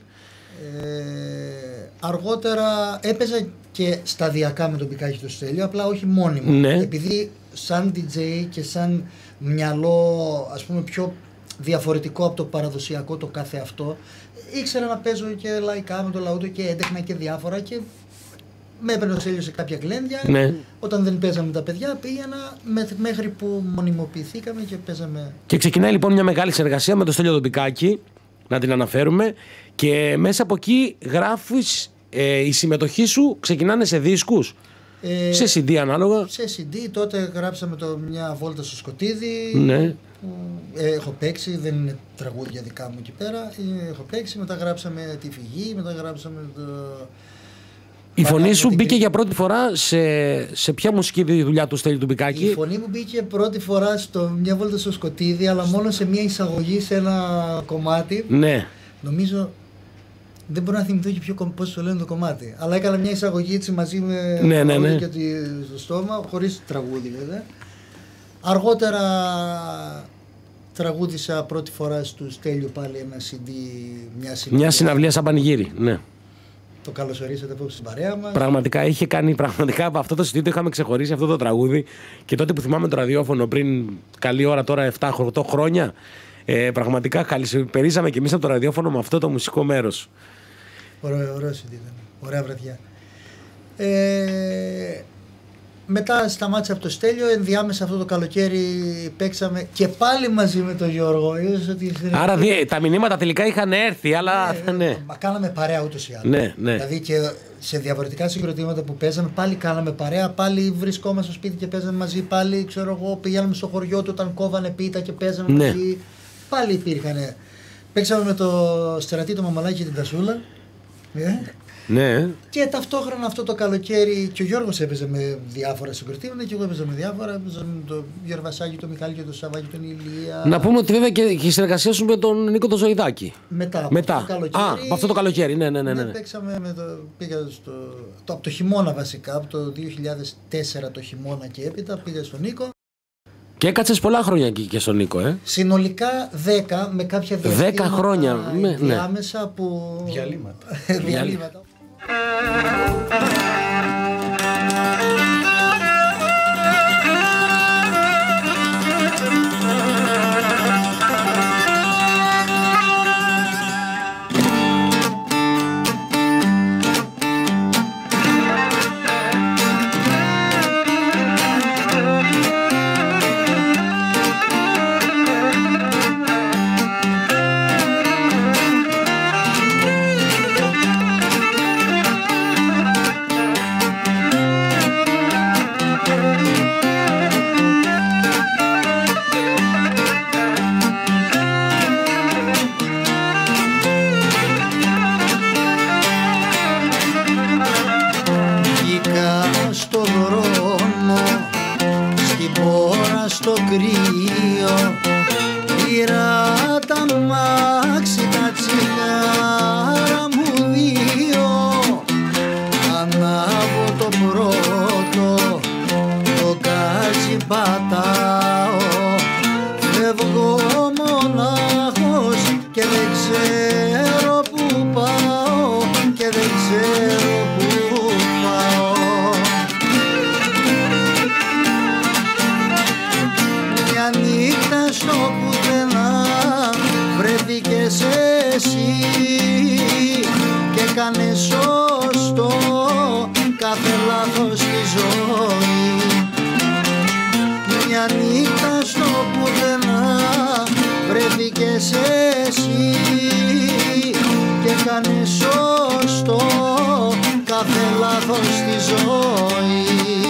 Ε, αργότερα έπαιζα και σταδιακά με τον Πικάκη το Στέλιο, απλά όχι μόνιμα. Ναι. Επειδή σαν ντι τζέι και σαν μυαλό, ας πούμε, πιο διαφορετικό από το παραδοσιακό το κάθε αυτό, ήξερα να παίζω και λαϊκά με το λαούτο και έντεχνα και διάφορα και με έπαιρνε ο Στέλιος σε κάποια γλέντια. Ναι. Όταν δεν παίζαμε τα παιδιά, πήγαινα μέχρι που μονιμοποιηθήκαμε και παίζαμε. Και ξεκινάει λοιπόν μια μεγάλη συνεργασία με τον Στέλιο τον Πικάκη, να την αναφέρουμε. Και μέσα από εκεί γράφεις, ε, η συμμετοχή σου ξεκινάνε σε δίσκους. Ε, σε σι ντι ανάλογα. Σε σι ντι, τότε γράψαμε το μια βόλτα στο σκοτίδι. Ναι. Ε, έχω παίξει, δεν είναι τραγούδια δικά μου εκεί πέρα. Ε, έχω παίξει, μετά γράψαμε τη φυγή, μετά γράψαμε το. Η φωνή σου μπήκε για πρώτη φορά σε, σε ποια μουσική δουλειά του Στέλιου του Πικάκη? Η φωνή μου μπήκε πρώτη φορά στο μια βόλτα στο σκοτίδι, αλλά μόνο σε μια εισαγωγή σε ένα κομμάτι. Ναι. Νομίζω. Δεν μπορώ να θυμηθώ και πώς το λένε το κομμάτι. Αλλά έκανα μια εισαγωγή έτσι μαζί με ναι, ναι, ναι. και στο στόμα, χωρίς τραγούδι βέβαια. Αργότερα τραγούδισα πρώτη φορά στο Στέλιο πάλι ένα σι ντι, μια συναυλία. Μια συναυλία σαν πανηγύρι, ναι. Το καλωσορίσατε απόψε στην παρέα μας. Πραγματικά είχε κάνει, πραγματικά από αυτό το σι ντι το είχαμε ξεχωρίσει αυτό το τραγούδι. Και τότε που θυμάμαι το ραδιόφωνο πριν καλή ώρα τώρα επτά οκτώ χρόνια, ε, πραγματικά καλησπερίζαμε και εμείς από το ραδιόφωνο με αυτό το μουσικό μέρος. Ωραίο, ωραίο σι ντι ήταν. Ωραία βραδιά. Ε, μετά σταμάτησα από το Στέλιο, ενδιάμεσα αυτό το καλοκαίρι παίξαμε και πάλι μαζί με τον Γιώργο. Ότι... Άρα δι, τα μηνύματα τελικά είχαν έρθει, αλλά. Ναι, ναι. Μα κάναμε παρέα ούτως ή άλλως. Ναι, ναι. Δηλαδή και σε διαφορετικά συγκροτήματα που παίζαμε, πάλι κάναμε παρέα. Πάλι βρισκόμαστε στο σπίτι και παίζαμε μαζί. Πάλι ξέρω εγώ, πηγαίναμε στο χωριό του όταν κόβανε πίτα και παίζαμε ναι. μαζί. Πάλι υπήρχαν. Παίξαμε με το Στερατή, το Μαμαλάκι και την Τασούλα. Yeah. Ναι. Και ταυτόχρονα αυτό το καλοκαίρι και ο Γιώργος έπαιζε με διάφορα συγκροτήματα και εγώ έπαιζα με διάφορα. Έπαιζα με τον Γερβασάκη, τον Μιχάλη και τον Σαββάκη, τον Ηλία. Να πούμε ότι βέβαια και η συνεργασία σου με τον Νίκο τον Ζωηδάκη. Μετά. Μετά. Αυτό το καλοκαίρι, Α, από αυτό το καλοκαίρι, ναι, ναι, ναι. ναι. ναι παίξαμε με το, πήγα στο, το, από το χειμώνα βασικά, από το δύο χιλιάδες τέσσερα το χειμώνα και έπειτα πήγα στον Νίκο. Και έκατσες πολλά χρόνια εκεί και στον Νίκο, ε. Συνολικά δέκα με κάποια διαστήματα. Δέκα χρόνια. Ναι, διάμεσα που. Διαλύματα. Διαλύματα. εγώ μονάχος και δεν ξέρω που πάω και δεν ξέρω που πάω. Μια νύχτα στο πουθενά βρέθηκες εσύ και κάνες σωστό κάθε λάθος στη ζωή. Μια νύχτα στο πουθενά βρέθηκες εσύ και κάνες σωστό κάθε λάθος στη ζωή.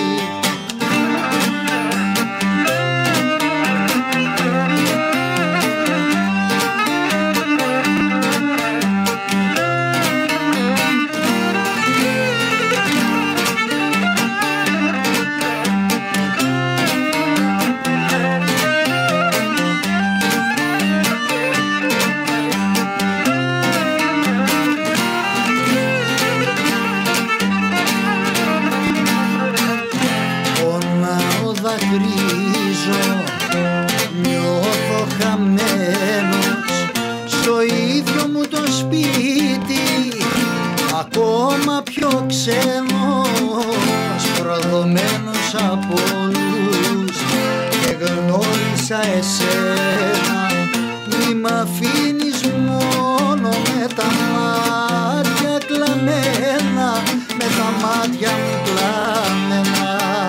Νιώθω χαμένος στο ίδιο μου το σπίτι, ακόμα πιο ξένος, προδομένος από όλους και γνώρισα εσένα. Μη μ' αφήνεις μόνο με τα μάτια κλαμμένα, με τα μάτια μου κλαμμένα.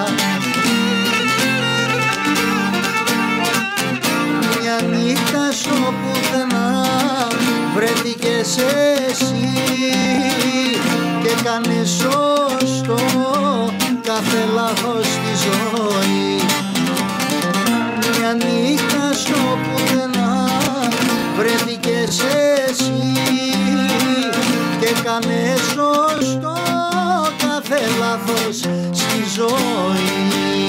Νύχτα στο πουθενά βρέθηκες εσύ και κάνες σωστό κάθε λάθος στη ζωή. Μια νύχτα στο πουθενά βρέθηκες εσύ και κάνες σωστό κάθε λάθος στη ζωή.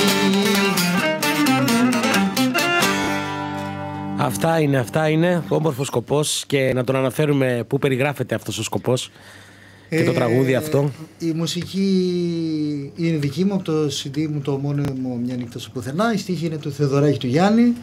Αυτά είναι, αυτά είναι. Όμορφος σκοπός, και να τον αναφέρουμε πού περιγράφεται αυτός ο σκοπός και ε, το τραγούδι αυτό. Η μουσική είναι δική μου από το σι ντι μου, το μόνιμο Μια νύχτα στο πουθενά. Η στίχη είναι του Θεοδωράκη του Γιάννη.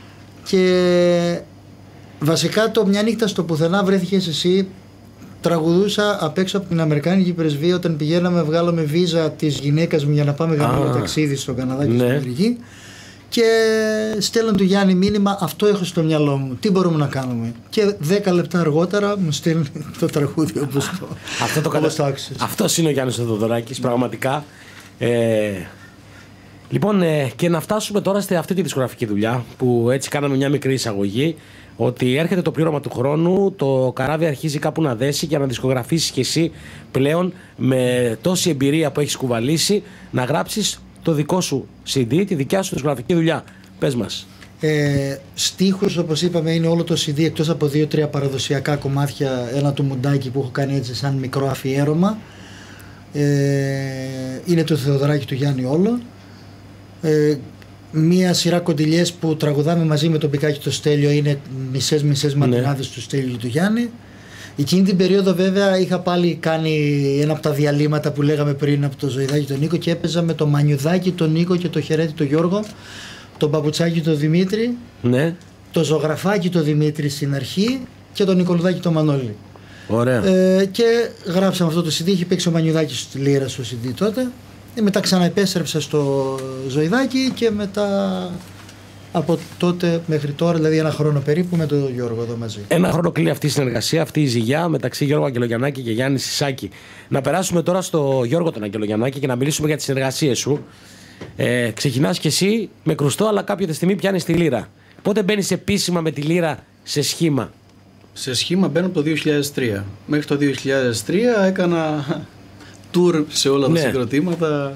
Και βασικά το Μια νύχτα στο πουθενά βρέθηκες εσύ. Τραγουδούσα απ' έξω από την Αμερικάνικη πρεσβεία όταν πηγαίναμε, βγάλαμε βίζα της γυναίκας μου για να πάμε γαμμένο ταξίδι στον Καναδά και ναι. στην Αμερική. Και στέλνω του Γιάννη μήνυμα, αυτό έχω στο μυαλό μου, τι μπορούμε να κάνουμε. Και δέκα λεπτά αργότερα μου στέλνει το τραγούδι όπως το, αυτό το, όπως το άξιζε. Αυτός είναι ο Γιάννης Θεοδωράκης, πραγματικά. Ε, λοιπόν, ε, και να φτάσουμε τώρα σε αυτή τη δισκογραφική δουλειά, που έτσι κάναμε μια μικρή εισαγωγή, ότι έρχεται το πλήρωμα του χρόνου, το καράβι αρχίζει κάπου να δέσει και να δισκογραφήσεις και εσύ πλέον με τόση εμπειρία που έχεις κουβαλήσει να γράψεις το δικό σου σι ντι, τη δικιά σου δισκογραφική δουλειά. Πες μας. Ε, στίχους, όπως είπαμε, είναι όλο το σι ντι εκτός από δύο-τρία παραδοσιακά κομμάτια. Ένα του Μουντάκι που έχω κάνει έτσι σαν μικρό αφιέρωμα. Ε, είναι το Θεοδωράκη του Γιάννη όλο. Ε, μία σειρά κοντιλιές που τραγουδάμε μαζί με τον Πικάκη το Στέλιο, είναι μισές μισές ματινάδες ναι. του Στέλιου του Γιάννη. Εκείνη την περίοδο βέβαια είχα πάλι κάνει ένα από τα διαλύματα που λέγαμε πριν από το Ζωηδάκι τον Νίκο και έπαιζα με το Μανιουδάκι τον Νίκο και το Χερέτη τον Γιώργο, τον Παπουτσάκι τον Δημήτρη, ναι. το Ζωγραφάκι τον Δημήτρη στην αρχή και τον Νικολουδάκι τον Μανώλη. Ωραία. Ε, και γράψαμε αυτό το σι ντι, είχε παίξει ο Μανιουδάκης στη Λύρα στο σι ντι τότε. Και μετά ξαναεπέστρεψα στο Ζωηδάκι και μετά από τότε μέχρι τώρα, δηλαδή ένα χρόνο περίπου, με τον Γιώργο εδώ μαζί. Ένα χρόνο κλείνει αυτή η συνεργασία, αυτή η ζυγιά μεταξύ Γιώργου Αγγελογιαννάκη και Γιάννη Σισάκη. Να περάσουμε τώρα στο Γιώργο τον Αγγελογιαννάκη και να μιλήσουμε για τις συνεργασίες σου. Ε, ξεκινάς κι εσύ με κρουστό, αλλά κάποια στιγμή πιάνεις τη λύρα. Πότε μπαίνεις επίσημα με τη λύρα σε σχήμα? Σε σχήμα μπαίνω από το δύο χιλιάδες τρία. Μέχρι το δύο χιλιάδες τρία έκανα tour σε όλα τα ναι. συγκροτήματα.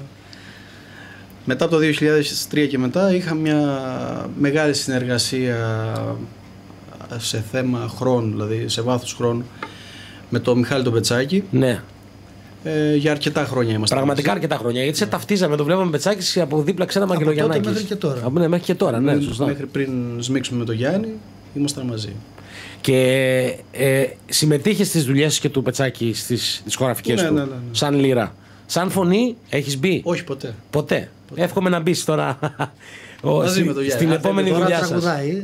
Μετά από το δύο χιλιάδες τρία και μετά είχα μια μεγάλη συνεργασία σε θέμα χρόνου, δηλαδή σε βάθος χρόνου, με τον Μιχάλη τον Πετσάκη. Ναι. Ε, για αρκετά χρόνια είμαστε. Πραγματικά μαζί. Αρκετά χρόνια. Γιατί σε ταυτίζαμε, το βλέπαμε Πετσάκη από δίπλα ξένα Αγγελογιαννάκη. Μέχρι και τώρα. Από, ναι, μέχρι και τώρα, ναι, σωστά. Μέχρι πριν σμίξουμε με τον Γιάννη, ήμασταν μαζί. Και ε, συμμετείχες στις δουλειές και του Πετσάκη στις δισκογραφικές ναι, του, ναι, ναι, ναι. σαν λύρα. Σαν φωνή έχεις μπει? Όχι, ποτέ. Ποτέ. Ποτέ. Εύχομαι να μπεις τώρα μαζί με τον Γιάννη. στην επόμενη δουλειά σας. Τραγουδάει.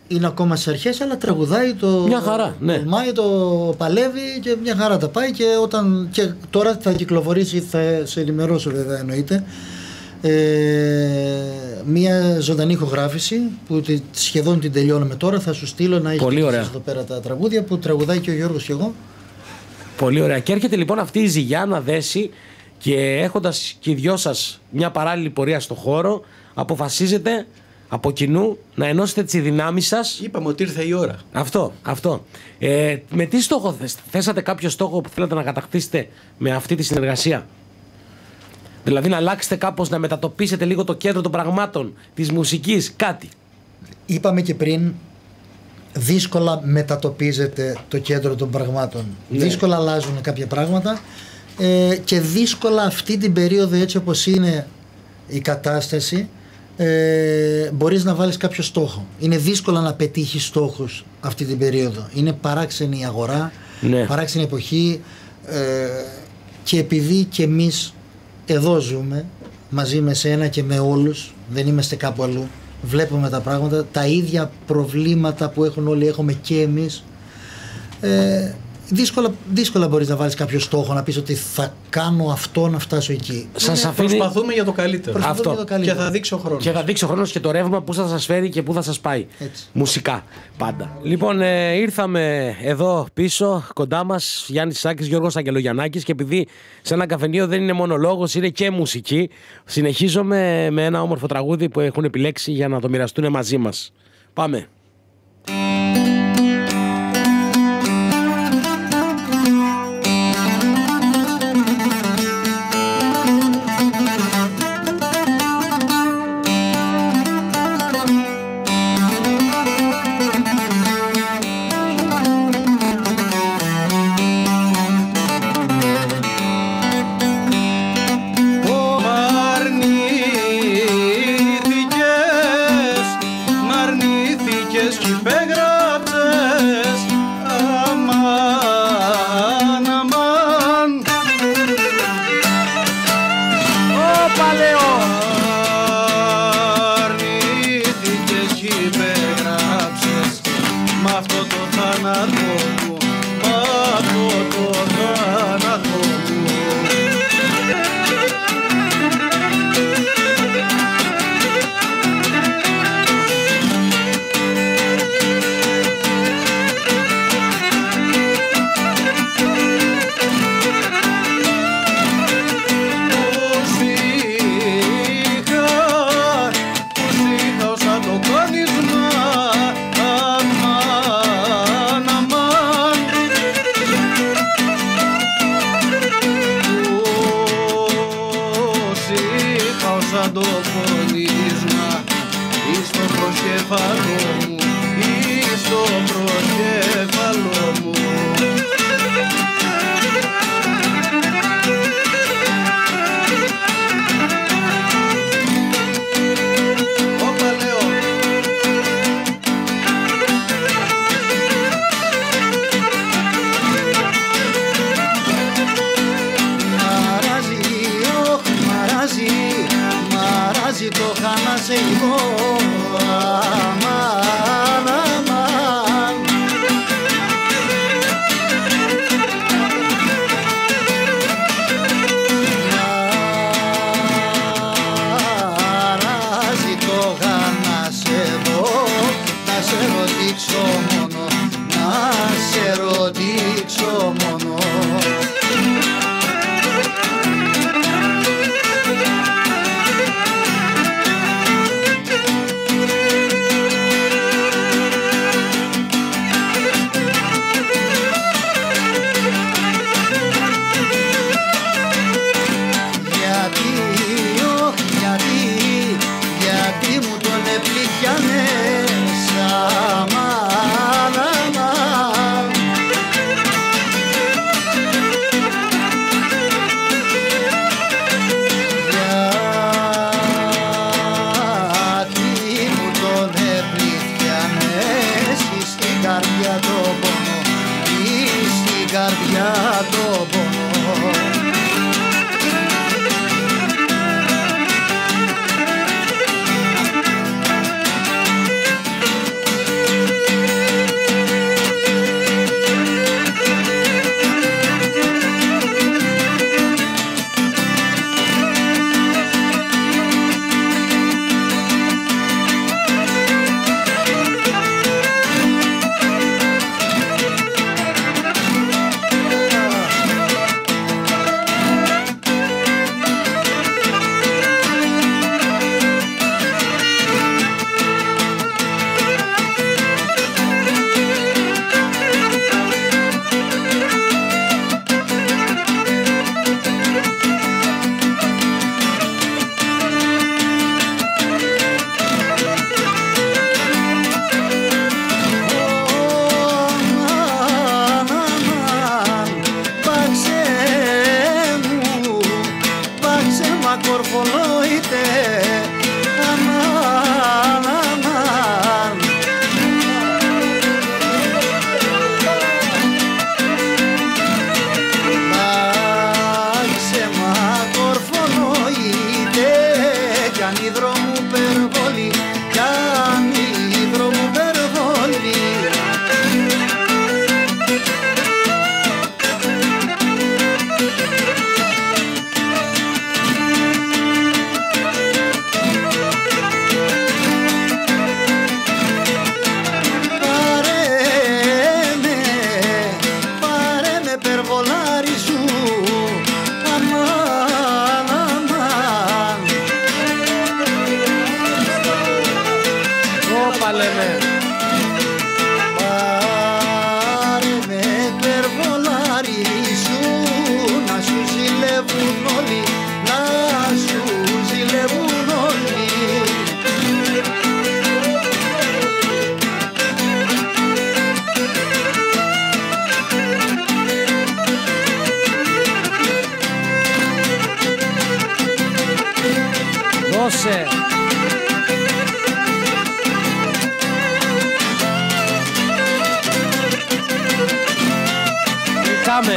είναι ακόμα στις αρχές, αλλά τραγουδάει το. Μια χαρά, ναι. Τολμάει, το παλεύει και μια χαρά τα πάει. Και, όταν, και τώρα θα κυκλοφορήσει, θα σε ενημερώσω βέβαια εννοείται, ε, μια ζωντανή ηχογράφηση που τη, σχεδόν την τελειώνουμε τώρα. Θα σου στείλω να έχει εδώ πέρα τα τραγούδια που τραγουδάει και ο Γιώργος και εγώ. Πολύ ωραία. Και έρχεται λοιπόν αυτή η ζυγιά να δέσει και έχοντας και οι δυο σας μια παράλληλη πορεία στο χώρο, αποφασίζετε από κοινού να ενώσετε τις δυνάμεις σας. Είπαμε ότι ήρθε η ώρα. Αυτό, αυτό. Ε, με τι στόχο θέσατε κάποιο στόχο που θέλατε να κατακτήσετε με αυτή τη συνεργασία? Δηλαδή να αλλάξετε κάπως, να μετατοπίσετε λίγο το κέντρο των πραγμάτων, της μουσικής, κάτι? Είπαμε και πριν, δύσκολα μετατοπίζεται το κέντρο των πραγμάτων. Ναι. Δύσκολα αλλάζουν κάποια πράγματα ε, και δύσκολα αυτή την περίοδο, έτσι όπως είναι η κατάσταση, ε, μπορείς να βάλεις κάποιο στόχο. Είναι δύσκολο να πετύχεις στόχους αυτή την περίοδο. Είναι παράξενη η αγορά, ναι. παράξενη εποχή ε, και επειδή και εμείς εδώ ζούμε μαζί με σένα και με όλους, δεν είμαστε κάπου αλλού, βλέπουμε τα πράγματα, τα ίδια προβλήματα που έχουν όλοι έχουμε και εμείς. ε, δύσκολα, δύσκολα μπορείς να βάλεις κάποιο στόχο, να πεις ότι θα κάνω αυτό να φτάσω εκεί. Σας αφήνει... Προσπαθούμε για το καλύτερο. Αυτό. Για το καλύτερο. Και θα δείξει ο χρόνος. Και θα δείξει ο χρόνος και το ρεύμα που θα σας φέρει και που θα σας πάει. Έτσι. Μουσικά πάντα. Λοιπόν, ε, ήρθαμε εδώ πίσω κοντά μας Γιάννης Σάκης, Γιώργος Αγγελογιαννάκης, και επειδή σε ένα καφενείο δεν είναι μόνο λόγος, είναι και μουσική, συνεχίζουμε με ένα όμορφο τραγούδι που έχουν επιλέξει για να το μοιραστούν μαζί μας. Πάμε. Πάμε.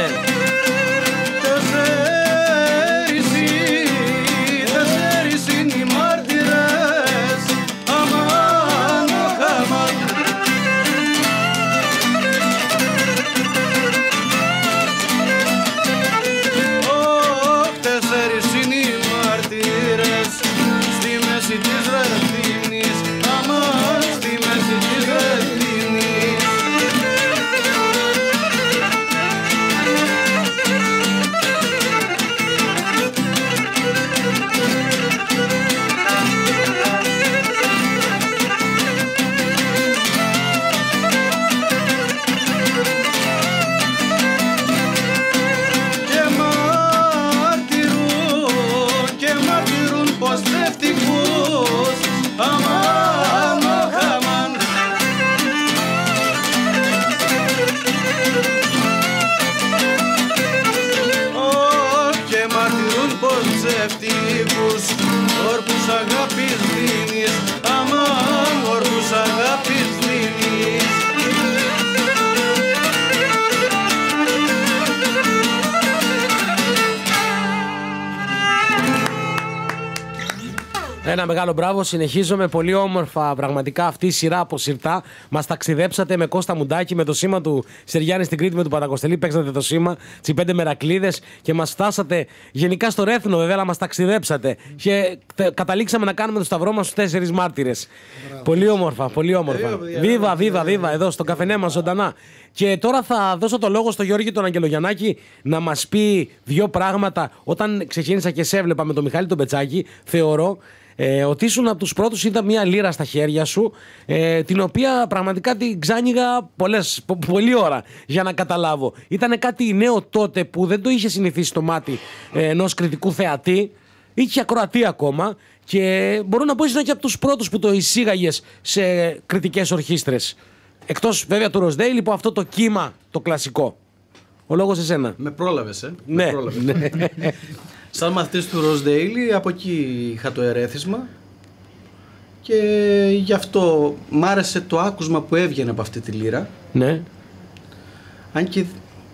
Όρκους αγάπης δίνεις, αμάν όρκους αγάπης δίνεις. Ένα μεγάλο μπράβο, συνεχίζουμε. Πολύ όμορφα πραγματικά αυτή η σειρά από σιρτά. Μας ταξιδέψατε με Κώστα Μουντάκη, με το σήμα του Σεργιάννη στην Κρήτη, με του Παντακοστελή. Παίξατε το σήμα, τις πέντε Μερακλείδες και μας φτάσατε γενικά στο Ρέθνο, βέβαια, αλλά μας ταξιδέψατε. Και καταλήξαμε να κάνουμε το σταυρό μας στους τέσσερις μάρτυρες. Πολύ όμορφα, πολύ όμορφα. Βίβα, βίβα, βίβα, εδώ στο καφενέ μας ζωντανά. Και τώρα θα δώσω το λόγο στο Γιώργη τον Αγγελογιαννάκη να μας πει δύο πράγματα. Όταν ξεκίνησα και σε έβλεπα με τον Μιχάλη τον Πετσάκη, θεωρώ Ε, ότι ήσουν από τους πρώτους, είδα μια λίρα στα χέρια σου, ε, την οποία πραγματικά την ξάνιγα πολλές, πο, πολλή ώρα για να καταλάβω. Ήταν κάτι νέο τότε που δεν το είχε συνηθίσει το μάτι ε, ενός κριτικού θεατή, είχε ακροατή ακόμα και μπορώ να πω ήσουν και από τους πρώτους που το εισήγαγες σε κριτικές ορχήστρες. Εκτός βέβαια του Ροσδέιλι που αυτό το κύμα το κλασικό. Ο λόγος εσένα. Με πρόλαβες, ε. Ναι, Με πρόλαβες. ναι. Σαν μαθητής του Ροσδέιλι, από εκεί είχα το ερέθισμα και γι' αυτό μ' άρεσε το άκουσμα που έβγαινε από αυτή τη λύρα. Ναι. Αν και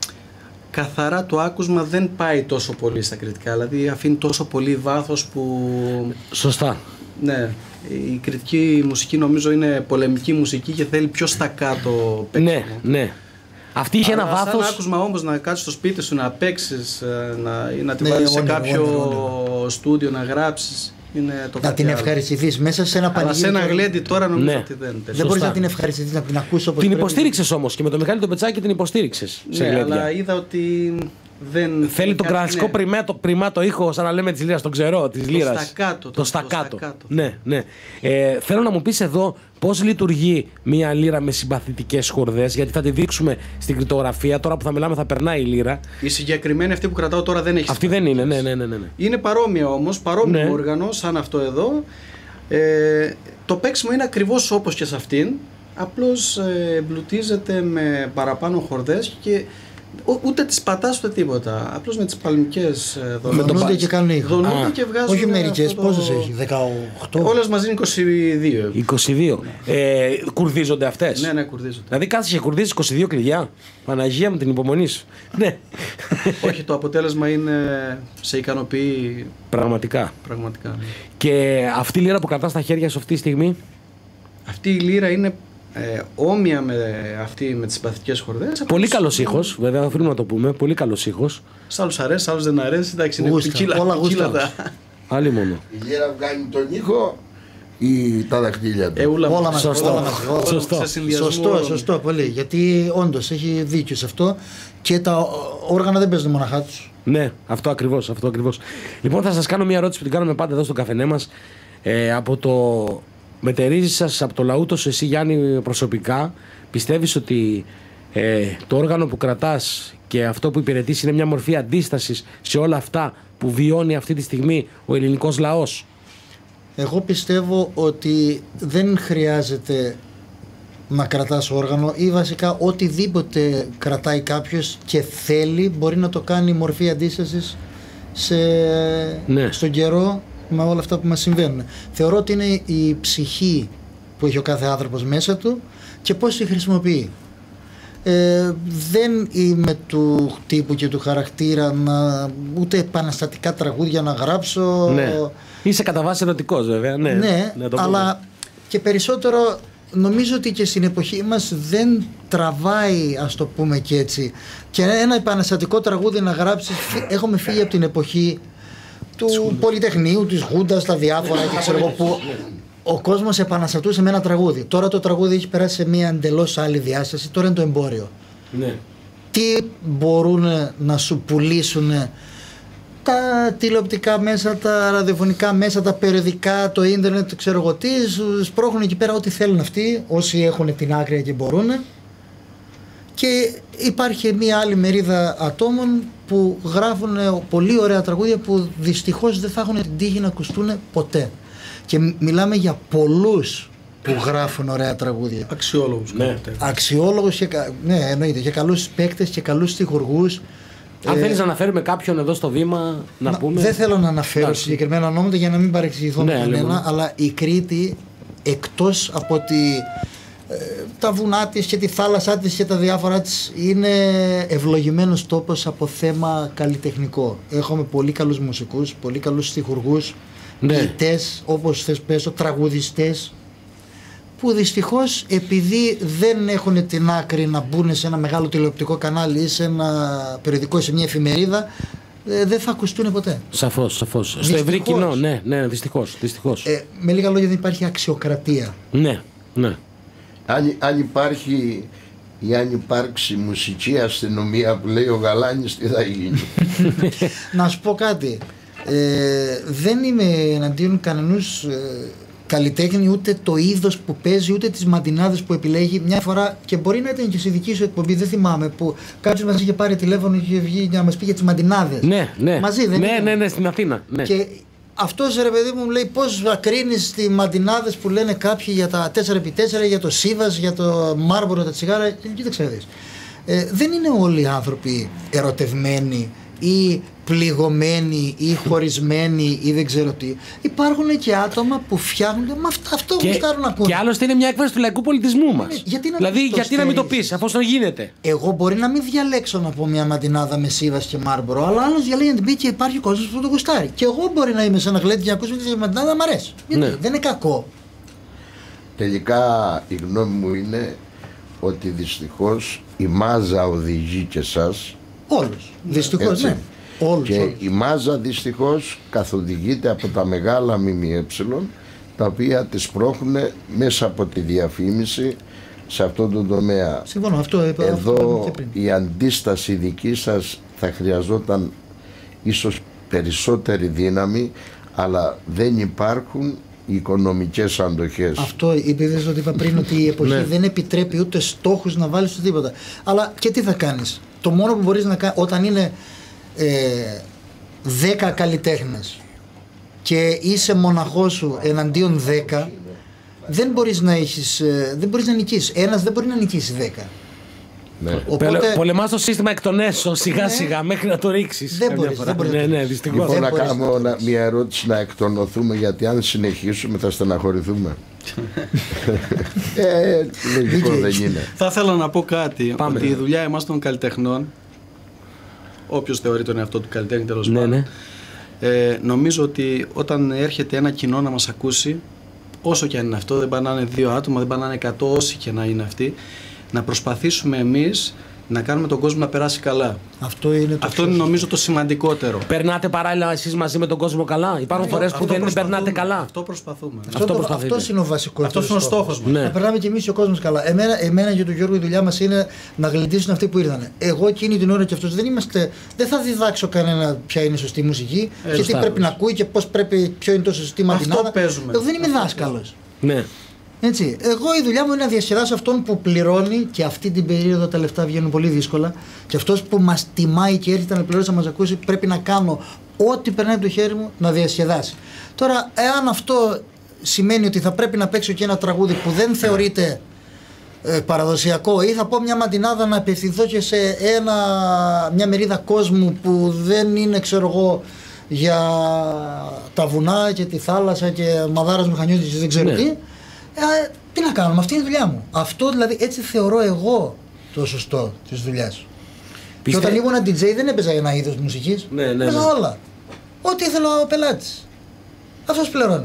καθαρά το άκουσμα δεν πάει τόσο πολύ στα κριτικά, δηλαδή αφήνει τόσο πολύ βάθος που... Σωστά. Ναι, η κριτική μουσική νομίζω είναι πολεμική μουσική και θέλει πιο στα κάτω παίξιμο. Ναι, ναι. Αυτή είχε ένα βάθος. Σαν άκουσμα όμως να κάτσεις στο σπίτι σου να παίξεις να, ή να τη Ναι, βάλεις σε όνειρο, κάποιο όνειρο, όνειρο. στούντιο να γράψεις. Είναι το Να την άλλο. ευχαριστηθείς μέσα σε ένα Αλλά πανηγύρι. σε ένα τώρα- γλέντι τώρα νομίζω Ναι. ότι δεν Δεν μπορείς Σωστά. να την ευχαριστηθείς, να την ακούσεις όπως Την πρέπει. υποστήριξες όμως και με τον Μιχάλη τον Πετσάκη την υποστήριξες. σε Ναι, γλέντια. αλλά είδα ότι δεν... Θέλει τον κάτι- κλασικό ναι. πριμάτο, πριμάτο ήχο, σαν να λέμε τη λίρα, τον ξερό τη λίρα. στακάτο, Το, το- το στακάτο. στακάτο. Ναι, ναι. Ε, θέλω να μου πεις εδώ πώς λειτουργεί μια λίρα με συμπαθητικές χορδές, γιατί θα τη δείξουμε στην κριτογραφία. Τώρα που θα μιλάμε θα περνάει η λίρα. Η συγκεκριμένη αυτή που κρατάω τώρα δεν έχει Αυτή δεν είναι, ναι, ναι, ναι. ναι. Είναι παρόμοια όμως, παρόμοιο Ναι. όργανο σαν αυτό εδώ. Ε, το παίξιμο είναι ακριβώς όπως και σε αυτήν, απλώς ε, εμπλουτίζεται με παραπάνω χορδές και ού- ούτε τις πατάς ούτε τίποτα. Απλώς με τις παλμικές ε, Δονούνται πα- και κάνουν ήχο. δονούνται Α, και βγάζουν. Όχι μερικές, αυτό το- πόσες έχει, δεκαοκτώ. Όλες μαζί είναι είκοσι δύο. είκοσι δύο. Ε, κουρδίζονται αυτές. Ναι, ναι, κουρδίζονται. Δηλαδή κάθεσαι και κουρδίζεις είκοσι δύο κλειδιά. Παναγία με την υπομονή σου. Ναι. Όχι, το αποτέλεσμα είναι σε ικανοποιεί Πραγματικά. πραγματικά. Και αυτή η λίρα που κρατάς στα χέρια σου αυτή τη στιγμή. Αυτή η λύρα είναι ε, όμοια με αυτή με τις συμπαθητικές χορδές. Πολύ καλός ήχος, βέβαια, οφείλουμε να το πούμε. Πολύ καλός ήχος. Σ' άλλους αρέσει, σ' άλλους δεν αρέσει. Εντάξει, είναι Γούστα, ποικίλα, όλα ποικίλα γούστα. τα... Άλλη μόνο. Η λύρα βγάζει τον ήχο ή τα δαχτυλιά του. Ε, ούλα Όλα μας. μαζί, Σωστό. όλα μαζί, όλα- Σωστό. Σε συνδυασμό Σωστό, όλων. σωστό, πολύ. Γιατί όντως έχει δίκιο σε αυτό και τα όργανα δεν παίζουν μοναχά τους. Ναι, αυτό ακριβώς, αυτό ακριβώς. Λοιπόν, θα σας κάνω μια ερώτηση που την κάνουμε πάντα εδώ στο καφενέ μας. Ε, από το μετερίζει σας, από το λαούτος, εσύ Γιάννη προσωπικά, πιστεύεις ότι ε, το όργανο που κρατάς και αυτό που υπηρετείς είναι μια μορφή αντίστασης σε όλα αυτά που βιώνει αυτή τη στιγμή ο ελληνικός λαός? Εγώ πιστεύω ότι δεν χρειάζεται να κρατάς όργανο ή βασικά οτιδήποτε κρατάει κάποιος και θέλει μπορεί να το κάνει μορφή αντίστασης σε... Ναι. στον καιρό με όλα αυτά που μας συμβαίνουν. Θεωρώ ότι είναι η ψυχή που έχει ο κάθε άνθρωπος μέσα του και πώς τη χρησιμοποιεί. Ε, δεν είμαι του τύπου και του χαρακτήρα να, ούτε επαναστατικά τραγούδια να γράψω. Ναι. Είσαι κατά βάση ερωτικός βέβαια. Ναι, ναι, ναι, αλλά και περισσότερο νομίζω ότι και στην εποχή μας δεν τραβάει, ας το πούμε και έτσι. Και ένα επαναστατικό τραγούδι να γράψεις, έχουμε φύγει από την εποχή του Πολυτεχνείου, της Γούντας, τα διάφορα και ξέρω εγώ, που ο κόσμος επαναστατούσε με ένα τραγούδι. Τώρα το τραγούδι έχει περάσει σε μια εντελώς άλλη διάσταση, τώρα είναι το εμπόριο. Ναι. Τι μπορούν να σου πουλήσουν τα τηλεοπτικά μέσα, τα ραδιοφωνικά μέσα, τα περιοδικά, το ίντερνετ, ξέρω εγώ τι, σου σπρώχνουν εκεί πέρα ό,τι θέλουν αυτοί, όσοι έχουν την άκρη και μπορούν. Και υπάρχει μια άλλη μερίδα ατόμων που γράφουν πολύ ωραία τραγούδια που δυστυχώς δεν θα έχουν την τύχη να ακουστούν ποτέ. Και μιλάμε για πολλούς που γράφουν ωραία τραγούδια. Αξιόλογους. Ναι. Αξιόλογους και, ναι, εννοείται, και καλούς παίκτες και καλούς στιχουργούς. Αν ε, θέλεις να αναφέρουμε κάποιον εδώ στο βήμα, να, να πούμε. Δεν θέλω να αναφέρω Εντάξει. συγκεκριμένα ονόματα για να μην παρεξηγηθώ Ναι, με κανένα, λοιπόν. αλλά η Κρήτη, εκτός από τη, ε, τα βουνά της και τη θάλασσά της και τα διάφορα της, είναι ευλογημένος τόπος από θέμα καλλιτεχνικό. Έχουμε πολύ καλούς μουσικούς, πολύ καλούς στιχουργούς, Ναι. ποιητές, όπως θες πες το, τραγουδιστές, που δυστυχώς επειδή δεν έχουν την άκρη να μπουν σε ένα μεγάλο τηλεοπτικό κανάλι ή σε ένα περιοδικό, σε μια εφημερίδα, ε, δεν θα ακουστούν ποτέ. Σαφώς, σαφώς. Στο Δυστυχώς. ευρύ κοινό, ναι, ναι, δυστυχώς. δυστυχώς. Ε, με λίγα λόγια δεν υπάρχει αξιοκρατία. Ναι, ναι. Αν, αν υπάρχει ή αν υπάρξει μουσική αστυνομία που λέει ο Γαλάνης, τι θα γίνει? Να σου πω κάτι. Ε, δεν είμαι εναντίον κανενός ε, καλλιτέχνη, ούτε το είδος που παίζει, ούτε τις μαντινάδες που επιλέγει. Μια φορά, και μπορεί να ήταν και στη δική σου εκπομπή, δεν θυμάμαι, που κάποιος μας είχε πάρει τηλέφωνο και είχε βγει να μας πει για τις μαντινάδες. Ναι, ναι. Μαζί δεν ναι, είναι? ναι, ναι, στην Αθήνα. Ναι. Και αυτός, ρε παιδί μου, λέει πώς ακρίνεις τις μαντινάδες που λένε κάποιοι για τα τέσσερα επί τέσσερα, για το Σίβας, για το Μάρμπορο, τα τσιγάρα. Κοίταξε να δεις. Ε, δεν είναι όλοι οι άνθρωποι ερωτευμένοι ή πληγωμένοι ή χωρισμένοι ή δεν ξέρω τι. Υπάρχουν και άτομα που φτιάχνουν. Μα αυτά, αυτό Και, γουστάρουν να ακούνε. και άλλωστε είναι μια έκφραση του λαϊκού πολιτισμού μας. γιατί να δηλαδή, μην το γιατί να μην το στέλνεις? πεις, αφού γίνεται. Εγώ μπορεί να μην διαλέξω να πω μια μαντινάδα με Σίβας και Μάρμπορο, αλλά άλλος διαλέγει να την πει και υπάρχει κόσμος που το γουστάρει. Και εγώ μπορεί να είμαι σε ένα γλέντι και να ακούσω τη μαντινάδα, μ' αρέσει. Γιατί Ναι. δεν είναι κακό. Τελικά η γνώμη μου είναι ότι δυστυχώς η μάζα οδηγεί και εσάς. Όλους. Δυστυχώς, Έτσι. ναι. Όλους, Και όλους. η μάζα δυστυχώς καθοδηγείται από τα μεγάλα ΜΜΕ, τα οποία τις πρόχνουν μέσα από τη διαφήμιση σε αυτόν τον τομέα. Συμφωνώ, αυτό είπα. αυτό είπαμε Εδώ και πριν. η αντίσταση δική σας θα χρειαζόταν ίσως περισσότερη δύναμη, αλλά δεν υπάρχουν οικονομικές αντοχές. Αυτό επειδή ότι είπα πριν ότι η εποχή Ναι. δεν επιτρέπει ούτε στόχους να βάλεις ούτε τίποτα. Αλλά και τι θα κάνεις? Το μόνο που μπορείς να κάνεις όταν είναι ε, δέκα καλλιτέχνες και είσαι μοναχός σου εναντίον δέκα, δεν μπορείς να έχεις, ε, δεν μπορείς να νικήσεις. Ένας δεν μπορεί να νικήσει δέκα. Ναι. Οπότε Πελε- Πολεμάς το σύστημα εκ των έσω σιγά Ναι. σιγά μέχρι να το ρίξεις. Δεν καμιά μπορείς, φορά. δεν μπορείς να Ναι, το ναι, ρίξεις. δυστυχώς. Λοιπόν, δεν να μπορείς κάνουμε να να- μια ερώτηση να εκτονωθούμε, γιατί αν συνεχίσουμε θα στεναχωρηθούμε. ε, λογικό δεν είναι. Θα ήθελα να πω κάτι. Πάμε. Ότι η δουλειά εμάς των καλλιτεχνών, όποιος θεωρεί τον εαυτό του καλλιτέχνη τέλος Ναι, πάντων, ναι. ε, νομίζω ότι όταν έρχεται ένα κοινό να μας ακούσει, όσο και αν είναι αυτό, δεν πάνε να είναι δύο άτομα, δεν πάνε να είναι εκατό, όσοι και να είναι αυτοί, να προσπαθήσουμε εμείς να κάνουμε τον κόσμο να περάσει καλά. Αυτό είναι το Αυτό πιο είναι σωστό. νομίζω το σημαντικότερο. Περνάτε παράλληλα εσείς μαζί με τον κόσμο καλά? Υπάρχουν φορές που Αυτό δεν προσπαθούμε. περνάτε καλά. Αυτό προσπαθούμε. Αυτό, Αυτό το- προσπαθείτε. αυτός είναι ο βασικός. Αυτός είναι ο στόχος μας. Ναι. Να περνάμε κι εμείς και ο κόσμος καλά. Εμένα, εμένα και τον Γιώργο η δουλειά μας είναι να γλεντήσουν αυτοί που ήρθαν. Εγώ εκείνη την ώρα και αυτός δεν είμαστε. Δεν θα διδάξω κανένα ποια είναι η σωστή μουσική Ε, και τι σωστά. πρέπει να ακούει και πώς πρέπει, ποιο είναι το σωστή μαντινάδα. παίζουμε. Εγώ δεν είμαι δάσκαλος. Ναι. Έτσι. Εγώ η δουλειά μου είναι να διασκεδάσω αυτόν που πληρώνει, και αυτή την περίοδο τα λεφτά βγαίνουν πολύ δύσκολα. Και αυτός που μας τιμάει και έρχεται να πληρώσει να μας ακούσει, πρέπει να κάνω ό,τι περνάει από το χέρι μου να διασκεδάσει. Τώρα, εάν αυτό σημαίνει ότι θα πρέπει να παίξω και ένα τραγούδι που δεν θεωρείται ε, παραδοσιακό, ή θα πω μια μαντινάδα να απευθυνθώ και σε ένα, μια μερίδα κόσμου που δεν είναι, ξέρω εγώ, για τα βουνά και τη θάλασσα και μαδάρας μηχανιώτης και δεν ξέρω Ναι. τι, ε, τι να κάνουμε, αυτή είναι η δουλειά μου. Αυτό δηλαδή, έτσι θεωρώ εγώ το σωστό της δουλειάς. Πιστε... Και όταν ήμουν ντι τζέι δεν έπαιζα ένα είδος μουσικής. Ναι, ναι, ναι. Έπαιζα όλα. Ό,τι ήθελε ο πελάτης. Αυτός πληρώνει.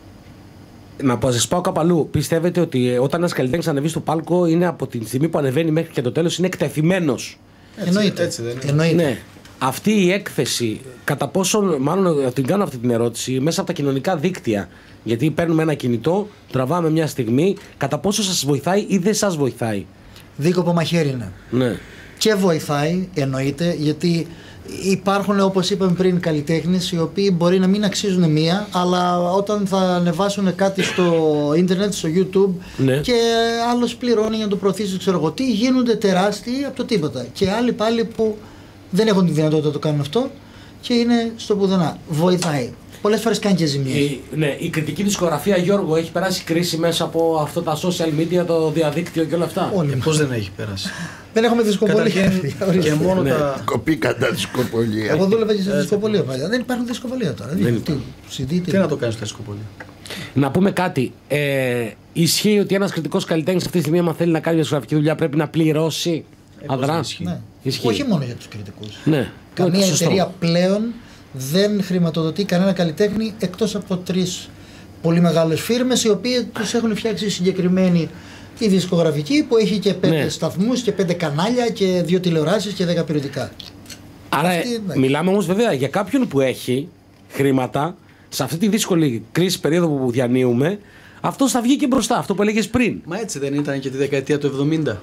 Να σας πάω κάπου αλλού. Πιστεύετε ότι όταν ένας καλλιτέχνης ανεβεί στο πάλκο είναι από τη στιγμή που ανεβαίνει μέχρι και το τέλος είναι εκτεθειμένος? Εννοείται. Έτσι δεν είναι? Εννοείται. Ναι. Αυτή η έκθεση, κατά πόσο, μάλλον την κάνω αυτή την ερώτηση, μέσα από τα κοινωνικά δίκτυα, γιατί παίρνουμε ένα κινητό, τραβάμε μια στιγμή, κατά πόσο σας βοηθάει ή δεν σας βοηθάει? Δίκοπο μαχαίρι είναι. Ναι. Και βοηθάει, εννοείται, γιατί υπάρχουν, όπως είπαμε πριν, καλλιτέχνες οι οποίοι μπορεί να μην αξίζουν μία, αλλά όταν θα ανεβάσουν κάτι στο ίντερνετ, στο YouTube, ναι, και άλλος πληρώνει για να το προωθήσει, ξέρω εγώ τι, γίνονται τεράστιοι από το τίποτα. Και άλλοι πάλι που δεν έχουν τη δυνατότητα να το κάνουν αυτό και είναι στο πουδενά. Βοηθάει. Πολλές φορές κάνει και ζημίες. Η, ναι, η κριτική δισκογραφία, Γιώργο, έχει περάσει κρίση μέσα από αυτά τα social media, το διαδίκτυο και όλα αυτά. Όλοι. Ε, πώς δεν έχει περάσει? Δεν έχουμε δισκοπολία. Καταρχήν και μόνο Ναι. τα... Κοπή κατά δισκοπολία. Εγώ δούλευα και σε δισκοπολία παλιά. Δεν υπάρχουν δισκοπολία τώρα. Δεν Τι, σι ντι, τι. Τι να το κάνεις στα δισκοπολία? Να πούμε κάτι. Ε, ισχύει ότι ένας κριτικός καλλιτέχνης αυτή τη στιγμή, άμα θέλει να κάνει δισκογραφική δουλειά, πρέπει να πληρώσει πώς αδρά? δεν ισχύει? Ναι. Ισχύει. Όχι μόνο για τους κριτικούς. Ναι. Καμία Σωστό. εταιρεία πλέον δεν χρηματοδοτεί κανένα καλλιτέχνη εκτός από τρεις πολύ μεγάλες φίρμες οι οποίες τους έχουν φτιάξει συγκεκριμένη η δισκογραφική που έχει και πέντε Ναι. σταθμούς και πέντε κανάλια και δύο τηλεοράσεις και δέκα περιοδικά. Άρα Αυτή, ναι. μιλάμε όμως βέβαια για κάποιον που έχει χρήματα σε αυτή τη δύσκολη κρίση περίοδο που διανύουμε. Αυτό θα βγει και μπροστά, αυτό που έλεγες πριν. Μα έτσι δεν ήταν και τη δεκαετία του εβδομήντα?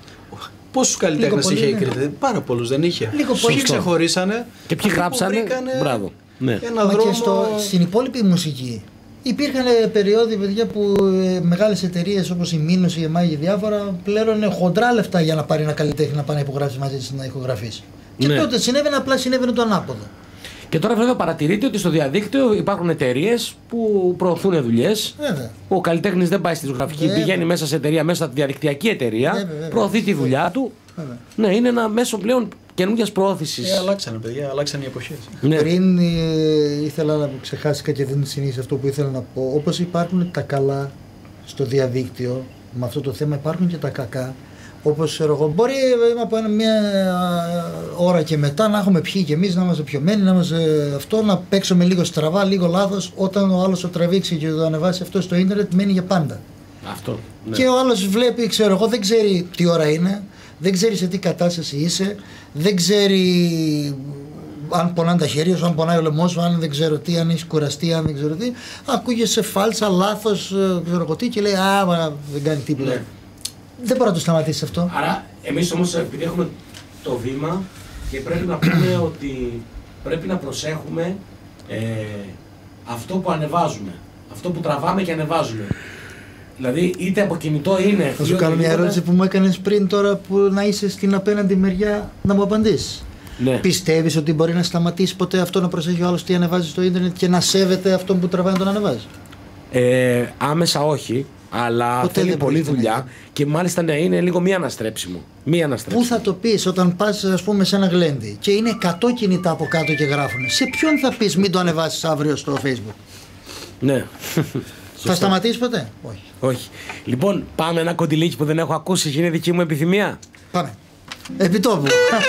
Πόσους καλλιτέχνες πολύ, είχε η ναι. Κρήτη? Πάρα πολλούς δεν είχε. Λίγο πολύ. Ποιοι ξεχωρίσανε Και ποιοι αυτοί που γράψανε, βρήκανε μπράβο. Ναι. ένα Μα δρόμο. και στο, στην υπόλοιπη μουσική υπήρχαν περιόδοι, παιδιά, που ε, μεγάλες εταιρείες όπως η Μίνος, η ΕΜΑ και διάφορα πλέρωνε χοντρά λεφτά για να πάρει ένα καλλιτέχνη να πάει να υπογράψει μαζί της να ηχογραφήσει. Και Ναι. τότε συνέβαινε, απλά συνέβαινε το ανάποδο. Και τώρα βέβαια παρατηρείτε ότι στο διαδίκτυο υπάρχουν εταιρείες που προωθούν δουλειές. Βέβαια. Ο καλλιτέχνης δεν πάει στη ζωγραφική, Βέβαια. πηγαίνει μέσα σε εταιρεία, μέσα στη διαδικτυακή εταιρεία, Βέβαια, βέβαια. προωθεί τη δουλειά του. Βέβαια. Ναι, είναι ένα μέσο πλέον καινούργιας προώθησης. Ε, αλλάξανε παιδιά, αλλάξανε οι εποχές. Ναι. Πριν ε, ήθελα να ξεχάσω και δεν συνήθισε αυτό που ήθελα να πω. Όπως υπάρχουν τα καλά στο διαδίκτυο, με αυτό το θέμα υπάρχουν και τα κακά. Όπως ξέρω εγώ, μπορεί ε, από ένα, μια ε, ώρα και μετά να έχουμε πιει κι εμείς, να είμαστε πιωμένοι, να είμαστε αυτό, να παίξουμε λίγο στραβά, λίγο λάθος. Όταν ο άλλος το τραβήξει και το ανεβάσει αυτό στο ίντερνετ, μένει για πάντα. Αυτό. Ναι. Και ο άλλος βλέπει, ξέρω εγώ, δεν ξέρει τι ώρα είναι, δεν ξέρει σε τι κατάσταση είσαι, δεν ξέρει αν πονάνε τα χέρια σου, αν πονάει ο λαιμός σου, αν δεν ξέρω τι, αν έχει κουραστεί, αν δεν ξέρω τι. Ακούγεσαι φάλσα, λάθος, ξέρω εγώ τι, και λέει α, μα, δεν κάνει τίποτα. Ναι. Δεν μπορεί να το σταματήσει αυτό. Άρα, εμείς όμως επειδή έχουμε το βήμα και πρέπει να πούμε ότι πρέπει να προσέχουμε ε, αυτό που ανεβάζουμε, αυτό που τραβάμε και ανεβάζουμε. Δηλαδή, είτε από κινητό είναι. Θα ή σου κάνω μια οτιδήποτε. ερώτηση που μου έκανες πριν τώρα που να είσαι στην απέναντι μεριά να μου απαντήσεις. Ναι. Πιστεύεις ότι μπορεί να σταματήσει ποτέ αυτό να προσέχει ο άλλος τι ανεβάζει στο ίντερνετ και να σέβεται αυτόν που τραβάει να τον ανεβάζει? Ε, άμεσα όχι, αλλά Ποτέ θέλει δεν πολλή πρόκειται να δουλειά γίνει. και μάλιστα ναι, είναι λίγο μη αναστρέψιμο. Μη αναστρέψιμο. Πού θα το πεις όταν πας, ας πούμε, σε ένα γλέντι και είναι εκατό κινητά από κάτω και γράφουν? Σε ποιον θα πεις μην το ανεβάσεις αύριο στο Facebook? Ναι. Θα σταματήσεις ποτέ? Όχι. Όχι. Λοιπόν, πάμε ένα κοντιλίκι που δεν έχω ακούσει και είναι δική μου επιθυμία. Πάμε. Επιτόπου.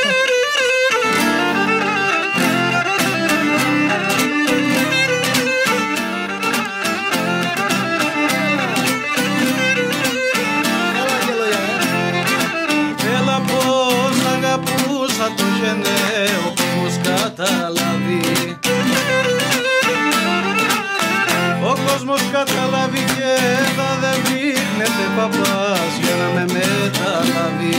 Έλα πως αγαπούσα το γενναίο, πως καταλάβει. Ο κόσμος καταλάβει και θα δεν δείχνεται παπάς για να με μεταλάβει.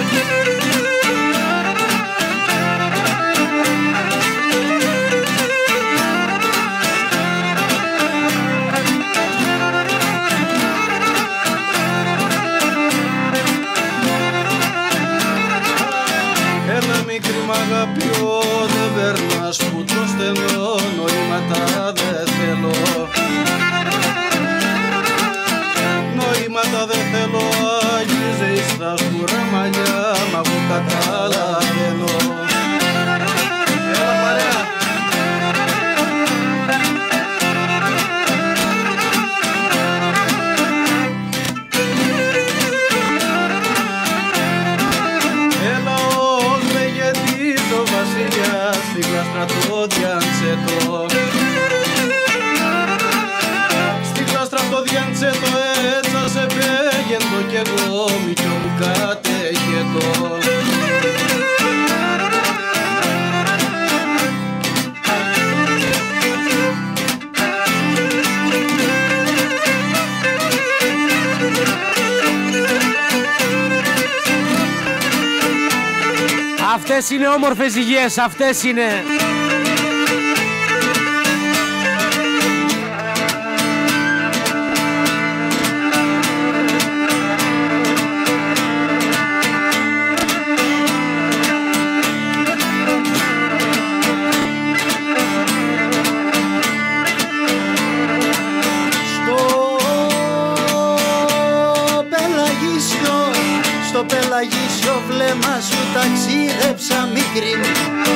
Έλα μικρή μ' αγαπιώ, δεν περνάς που το στενό, νοήματα δεν θέλω. Νοήματα δεν θέλω, αγγίζεις στα σκουρά μαλλιά, μα εγώ καταλαβαίνω. Έλα παρέα. στρατό διάντσετο. Στη γλάστρα το διάντσετο έτσι σε πέγεντο κι εγώ μικιό μου κατέχετο. Αυτές είναι όμορφες υγιές, αυτές είναι. Στο πελαγίσιο βλέμμα σου ταξίδεψα μικρή μου.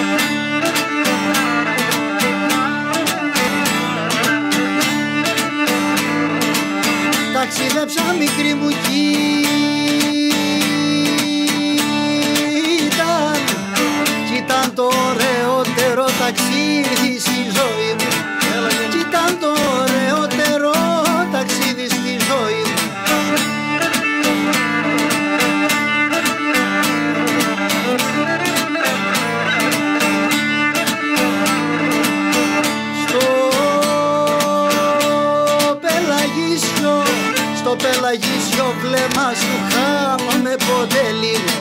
Ταξίδεψα μικρή μου κι ήταν, κι ήταν το ωραιότερο ταξίδι στη ζωή μου. Κι ήταν το ωραιότερο ταξίδι στη ζωή μου. Στο πελαγίσιο βλέμμα σου χάνομαι ποτέ λίγο.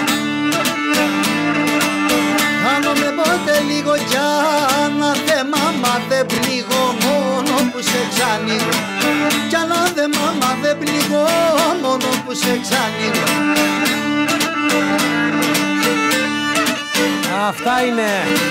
Χάνομαι ποτέ λίγο κι ανάθεμα μα δεν πνίγω μόνο που σε ξανοίγω. Κι ανάθεμα μα δεν πνίγω μόνο που σε ξανοίγω. Αυτά είναι.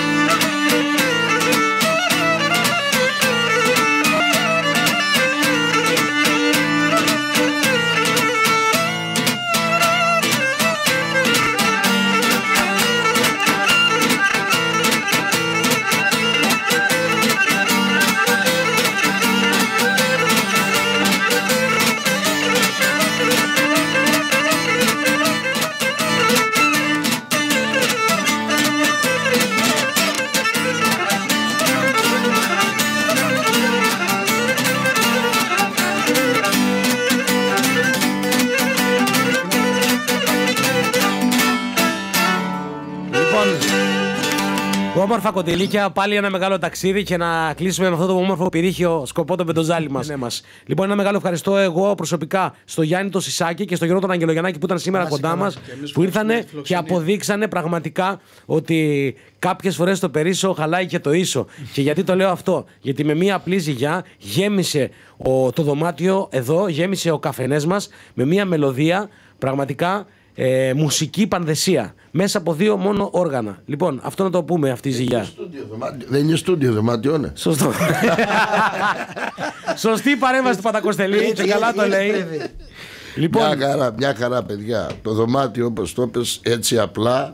Όμορφα κοντιλίκια, πάλι ένα μεγάλο ταξίδι και να κλείσουμε με αυτό το όμορφο πυρίχιο σκοπό το πεντοζάλι μας. Ναι, μας. Λοιπόν, ένα μεγάλο ευχαριστώ εγώ προσωπικά στο Γιάννη το Σισάκη και στο Γιώργο τον Αγγελογιαννάκη που ήταν σήμερα Άση κοντά μας, που ήρθανε και αποδείξανε πραγματικά ότι κάποιες φορές το περίσσο χαλάει και το ίσο. Και γιατί το λέω αυτό? Γιατί με μία απλή ζυγιά γέμισε ο, το δωμάτιο εδώ, γέμισε ο καφενές μας με μία μελωδία πραγματικά. Ε, μουσική πανδεσία μέσα από δύο μόνο όργανα. Λοιπόν, αυτό να το πούμε αυτή η ζυγιά. Δεν είναι στούντιο δωμάτιο, ναι. Σωστό. Σωστή παρέμβαση του Πατακοστελή και καλά το λέει. Λοιπόν, μια χαρά, μια χαρά παιδιά. Το δωμάτιο όπως το πες έτσι απλά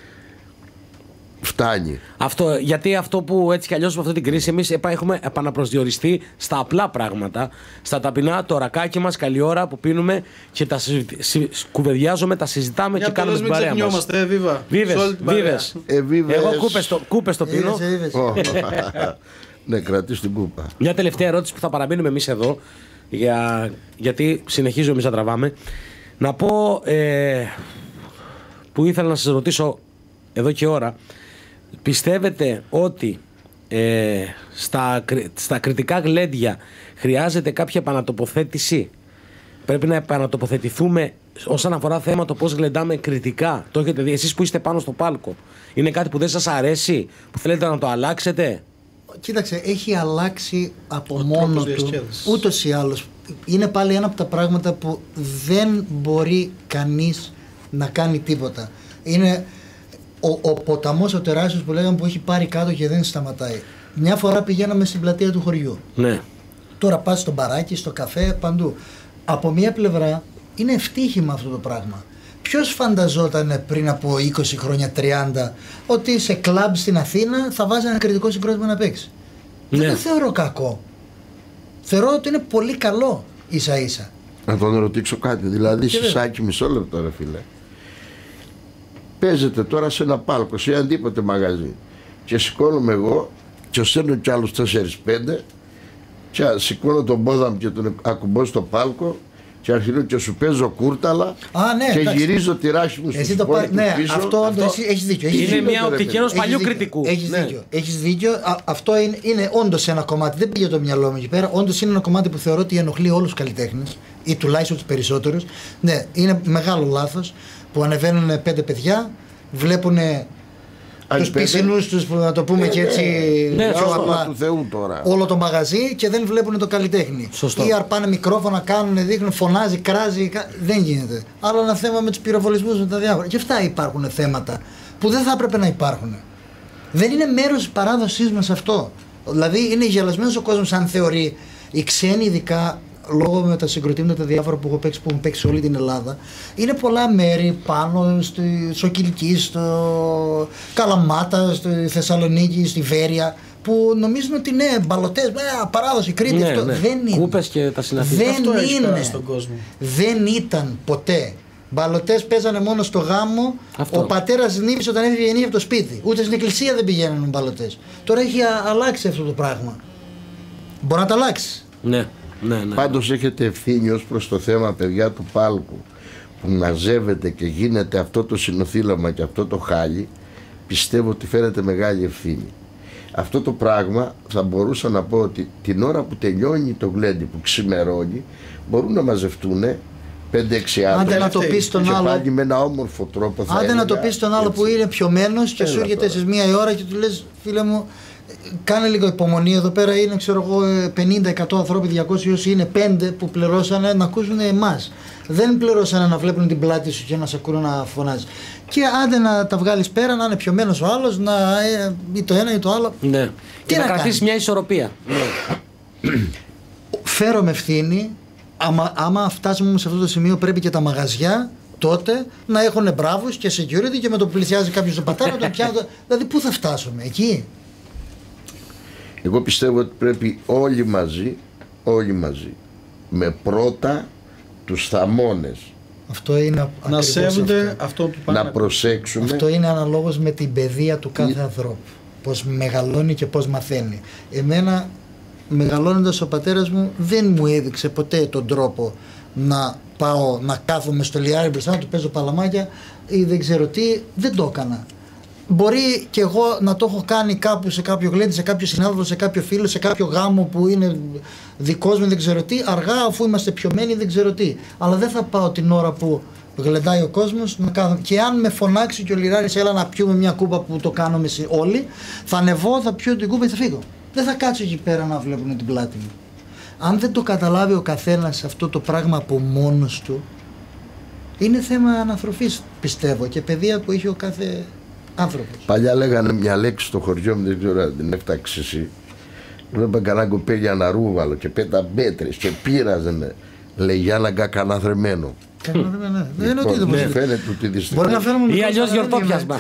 φτάνει. Αυτό, γιατί αυτό που έτσι κι αλλιώς με αυτή την κρίση εμείς έχουμε επαναπροσδιοριστεί στα απλά πράγματα, στα ταπεινά, το ρακάκι μας, καλή ώρα που πίνουμε και τα συζη... κουβεντιάζουμε, τα συζητάμε για και κάνουμε την παρέα μας. Για να μην ξεχνιόμαστε, βίβες, βίβες. Εγώ κούπες το, κούπες το πίνω. Ναι, κρατείς την κούπα. Μια τελευταία ερώτηση που θα παραμείνουμε εμείς εδώ, για... γιατί συνεχίζω εμείς να τραβάμε. Να πω, ε... που ήθελα να σας ρωτήσω εδώ και ώρα. Πιστεύετε ότι ε, στα, στα κριτικά γλέντια χρειάζεται κάποια επανατοποθέτηση? Πρέπει να επανατοποθετηθούμε όσον αφορά θέμα το πώς γλεντάμε κριτικά? Το έχετε δει εσείς που είστε πάνω στο πάλκο? Είναι κάτι που δεν σας αρέσει, που θέλετε να το αλλάξετε? Κοίταξε, έχει αλλάξει από ο μόνο του ούτως ή άλλως. Είναι πάλι ένα από τα πράγματα που δεν μπορεί κανείς να κάνει τίποτα. Είναι ο, ο ποταμός ο τεράστιος που λέγαμε που έχει πάρει κάτω και δεν σταματάει. Μια φορά πηγαίναμε στην πλατεία του χωριού. Ναι. Τώρα πας στο μπαράκι, στο καφέ, παντού. Από μια πλευρά είναι ευτύχημα αυτό το πράγμα. Ποιος φανταζόταν πριν από είκοσι χρόνια, τριάντα, ότι σε κλαμπ στην Αθήνα θα βάζει ένα κριτικό συγκρότημα να παίξει? Ναι. Δεν θεωρώ κακό. Θεωρώ ότι είναι πολύ καλό ίσα ίσα. Να τον ρωτήσω κάτι, δηλαδή Σισάκη, μισό λεπτό ρε φίλε. Παίζετε τώρα σε ένα πάλκο, σε αντίποτε μαγαζί. και σηκώνομαι εγώ και στέλνω κι άλλους τέσσερις πέντε και σηκώνω τον πόδα μου και τον ακουμπώ στο πάλκο και αρχίζω και σου παίζω κούρταλα. Α, ναι, και εντάξει. γυρίζω τη ράχη μου Εσύ στους το πόρους ναι, πίσω. αυτό, αυτό... Έχεις, έχεις δίκιο. Έχεις Είναι δίκιο. μια οπτική ενός παλιού Έχεις κριτικού. Έχεις Ναι. δίκιο. Έχεις δίκιο. Α, αυτό είναι, είναι όντως ένα κομμάτι. Δεν πήγε το μυαλό μου εκεί πέρα. Όντως είναι ένα κομμάτι που θεωρώ ότι ενοχλεί όλους τους καλλιτέχνες ή τουλάχιστον τους περισσότερους. Ναι, είναι μεγάλο λάθος που ανεβαίνουν πέντε παιδιά, βλέπουν τους πισινούς τους, να το πούμε και έτσι ναι, πιο όνομα απλά, του Θεού τώρα. όλο το μαγαζί και δεν βλέπουν το καλλιτέχνη. Σωστό. Ή αρπάνε μικρόφωνα, κάνουν, δείχνουν, φωνάζει, κράζει. κα- Δεν γίνεται. Άλλο ένα θέμα με τους πυροβολισμούς, με τα διάφορα. Και αυτά υπάρχουν θέματα που δεν θα έπρεπε να υπάρχουν. Δεν είναι μέρος της παράδοσής μας αυτό. Δηλαδή είναι γελασμένος ο κόσμος αν θεωρεί οι ξένοι, ειδικά λόγω με τα συγκροτήματα τα διάφορα που έχω παίξει, που έχουν παίξει σε όλη την Ελλάδα, είναι πολλά μέρη πάνω στη, στο Κιλκί, στο Καλαμάτα, στη Θεσσαλονίκη, στη Βέρεια, που νομίζουν ότι ναι, μπαλωτές, ναι, παράδοση, Κρήτη, Ναι, αυτό ναι. δεν είναι. Κούπες και τα συναφή. Δεν Αυτό έχει είναι. περάσει στον κόσμο. Δεν ήταν ποτέ. Μπαλωτές παίζανε μόνο στο γάμο. Αυτό. Ο πατέρας νύφησε όταν έφυγε γεννή από το σπίτι. Ούτε στην εκκλησία δεν πηγαίνουν μπαλωτές. Τώρα έχει α- αλλάξει αυτό το πράγμα. Μπορεί να τα αλλάξει. Ναι, ναι, ναι. Πάντως έχετε ευθύνη ως προς το θέμα, παιδιά, του πάλκου, που μαζεύεται και γίνεται αυτό το συνοθήλωμα και αυτό το χάλι. Πιστεύω ότι φέρετε μεγάλη ευθύνη. Αυτό το πράγμα θα μπορούσα να πω ότι την ώρα που τελειώνει το γλέντι, που ξημερώνει, μπορούν να μαζευτούν πέντε έξι άτομα. Άντε να το πεις στον και άλλο. πάλι με ένα όμορφο τρόπο θα Άντε να έλεγα, το πεις στον άλλο έτσι. που είναι πιωμένος και Έλα σου έρχεται τώρα. στις μία η ώρα και του λες, φίλε μου, κάνε λίγο υπομονή. Εδώ πέρα είναι, ξέρω εγώ, πενήντα εκατό ανθρώποι, διακόσιοι όσοι είναι, πέντε που πληρώσανε να ακούσουν εμάς. Δεν πληρώσανε να βλέπουν την πλάτη σου και να σε ακούνε να φωνάζει. Και άντε να τα βγάλεις πέρα, να είναι πιωμένος ο άλλος, να, ε, ή το ένα ή το άλλο. Ναι. Και να να κρατήσει κάνεις? μια ισορροπία. Φέρω με ευθύνη. Άμα, άμα φτάσουμε σε αυτό το σημείο, πρέπει και τα μαγαζιά τότε να έχουν μπράβους και security και με το που πλησιάζει κάποιος τον πατέρα, τον πιάνει. Δηλαδή, πού θα φτάσουμε, εκεί. Εγώ πιστεύω ότι πρέπει όλοι μαζί, όλοι μαζί, με πρώτα τους θαμώνες, Αυτό είναι Να ακριβώς σέβονται αυτό. αυτό που πάνε. να προσέξουμε. Αυτό είναι αναλόγως με την παιδεία του κάθε ανθρώπου. Πώς μεγαλώνει και πώς μαθαίνει. Εμένα, μεγαλώνοντας, ο πατέρας μου δεν μου έδειξε ποτέ τον τρόπο να πάω να κάθομαι στο λιάρι μπροστά, να του παίζω παλαμάκια ή δεν ξέρω τι. Δεν το έκανα. Μπορεί και εγώ να το έχω κάνει κάπου σε κάποιο γλέντι, σε κάποιο συνάδελφο, σε κάποιο φίλο, σε κάποιο γάμο που είναι δικός μου, δεν ξέρω τι, αργά αφού είμαστε πιωμένοι, δεν ξέρω τι. Αλλά δεν θα πάω την ώρα που γλεντάει ο κόσμος να κάνω. Και αν με φωνάξει και ο Λιράρης, έλα να πιούμε μια κούπα που το κάνουμε όλοι, θα ανεβώ, θα πιω την κούπα και θα φύγω. Δεν θα κάτσω εκεί πέρα να βλέπουν την πλάτη μου. Αν δεν το καταλάβει ο καθένας αυτό το πράγμα από μόνος του, είναι θέμα ανατροφής, πιστεύω, και παιδεία που έχει ο κάθε άνθρωπος. Παλιά λέγανε μια λέξη στο χωριό μου, δεν ξέρω αν την έφταξε εσύ. Βλέπα κανένα κοπέλι αναρούβαλο και πέτα μπέτρες και πήραζανε. Λέει Γιάνναγκα καναθρεμένο. Κανένα, ναι, ναι. Δεν είναι ότι το Ναι, πως- φαίνεται ότι δυστυχώς. Μπορεί να φέρουμε Ή αλλιώς γιορτόπιασμα.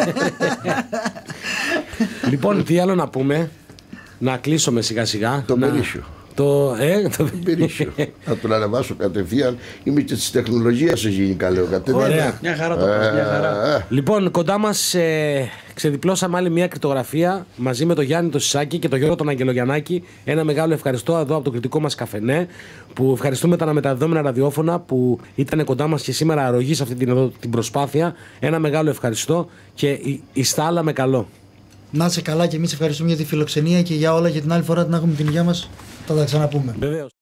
Λοιπόν, τι άλλο να πούμε. Να κλείσουμε σιγά σιγά. Το να... Περίσσιο. Το, ε, το... Περίσσιο. Να τον ανεβάσω κατευθείαν. Είμαι και τη τεχνολογία σε γενικά, λέω κατευθείαν. Ωραία. Μια χαρά το πας, μια χαρά. Ε, Λοιπόν, κοντά μας ε, ξεδιπλώσαμε άλλη μια κριτογραφία μαζί με τον Γιάννη τον Σισάκη και τον Γιώργο τον Αγγελογιαννάκη. Ένα μεγάλο ευχαριστώ εδώ από το κριτικό μας καφενέ. Που ευχαριστούμε τα αναμεταδεδομένα ραδιόφωνα που ήταν κοντά μας και σήμερα αρρωγή σε αυτή την, εδώ, την προσπάθεια. Ένα μεγάλο ευχαριστώ και η, η στάλα με καλό. Να είσαι καλά και εμείς ευχαριστούμε για τη φιλοξενία και για όλα, για την άλλη φορά να έχουμε την υγεία μας. Θα τα ξαναπούμε. Βεβαίως.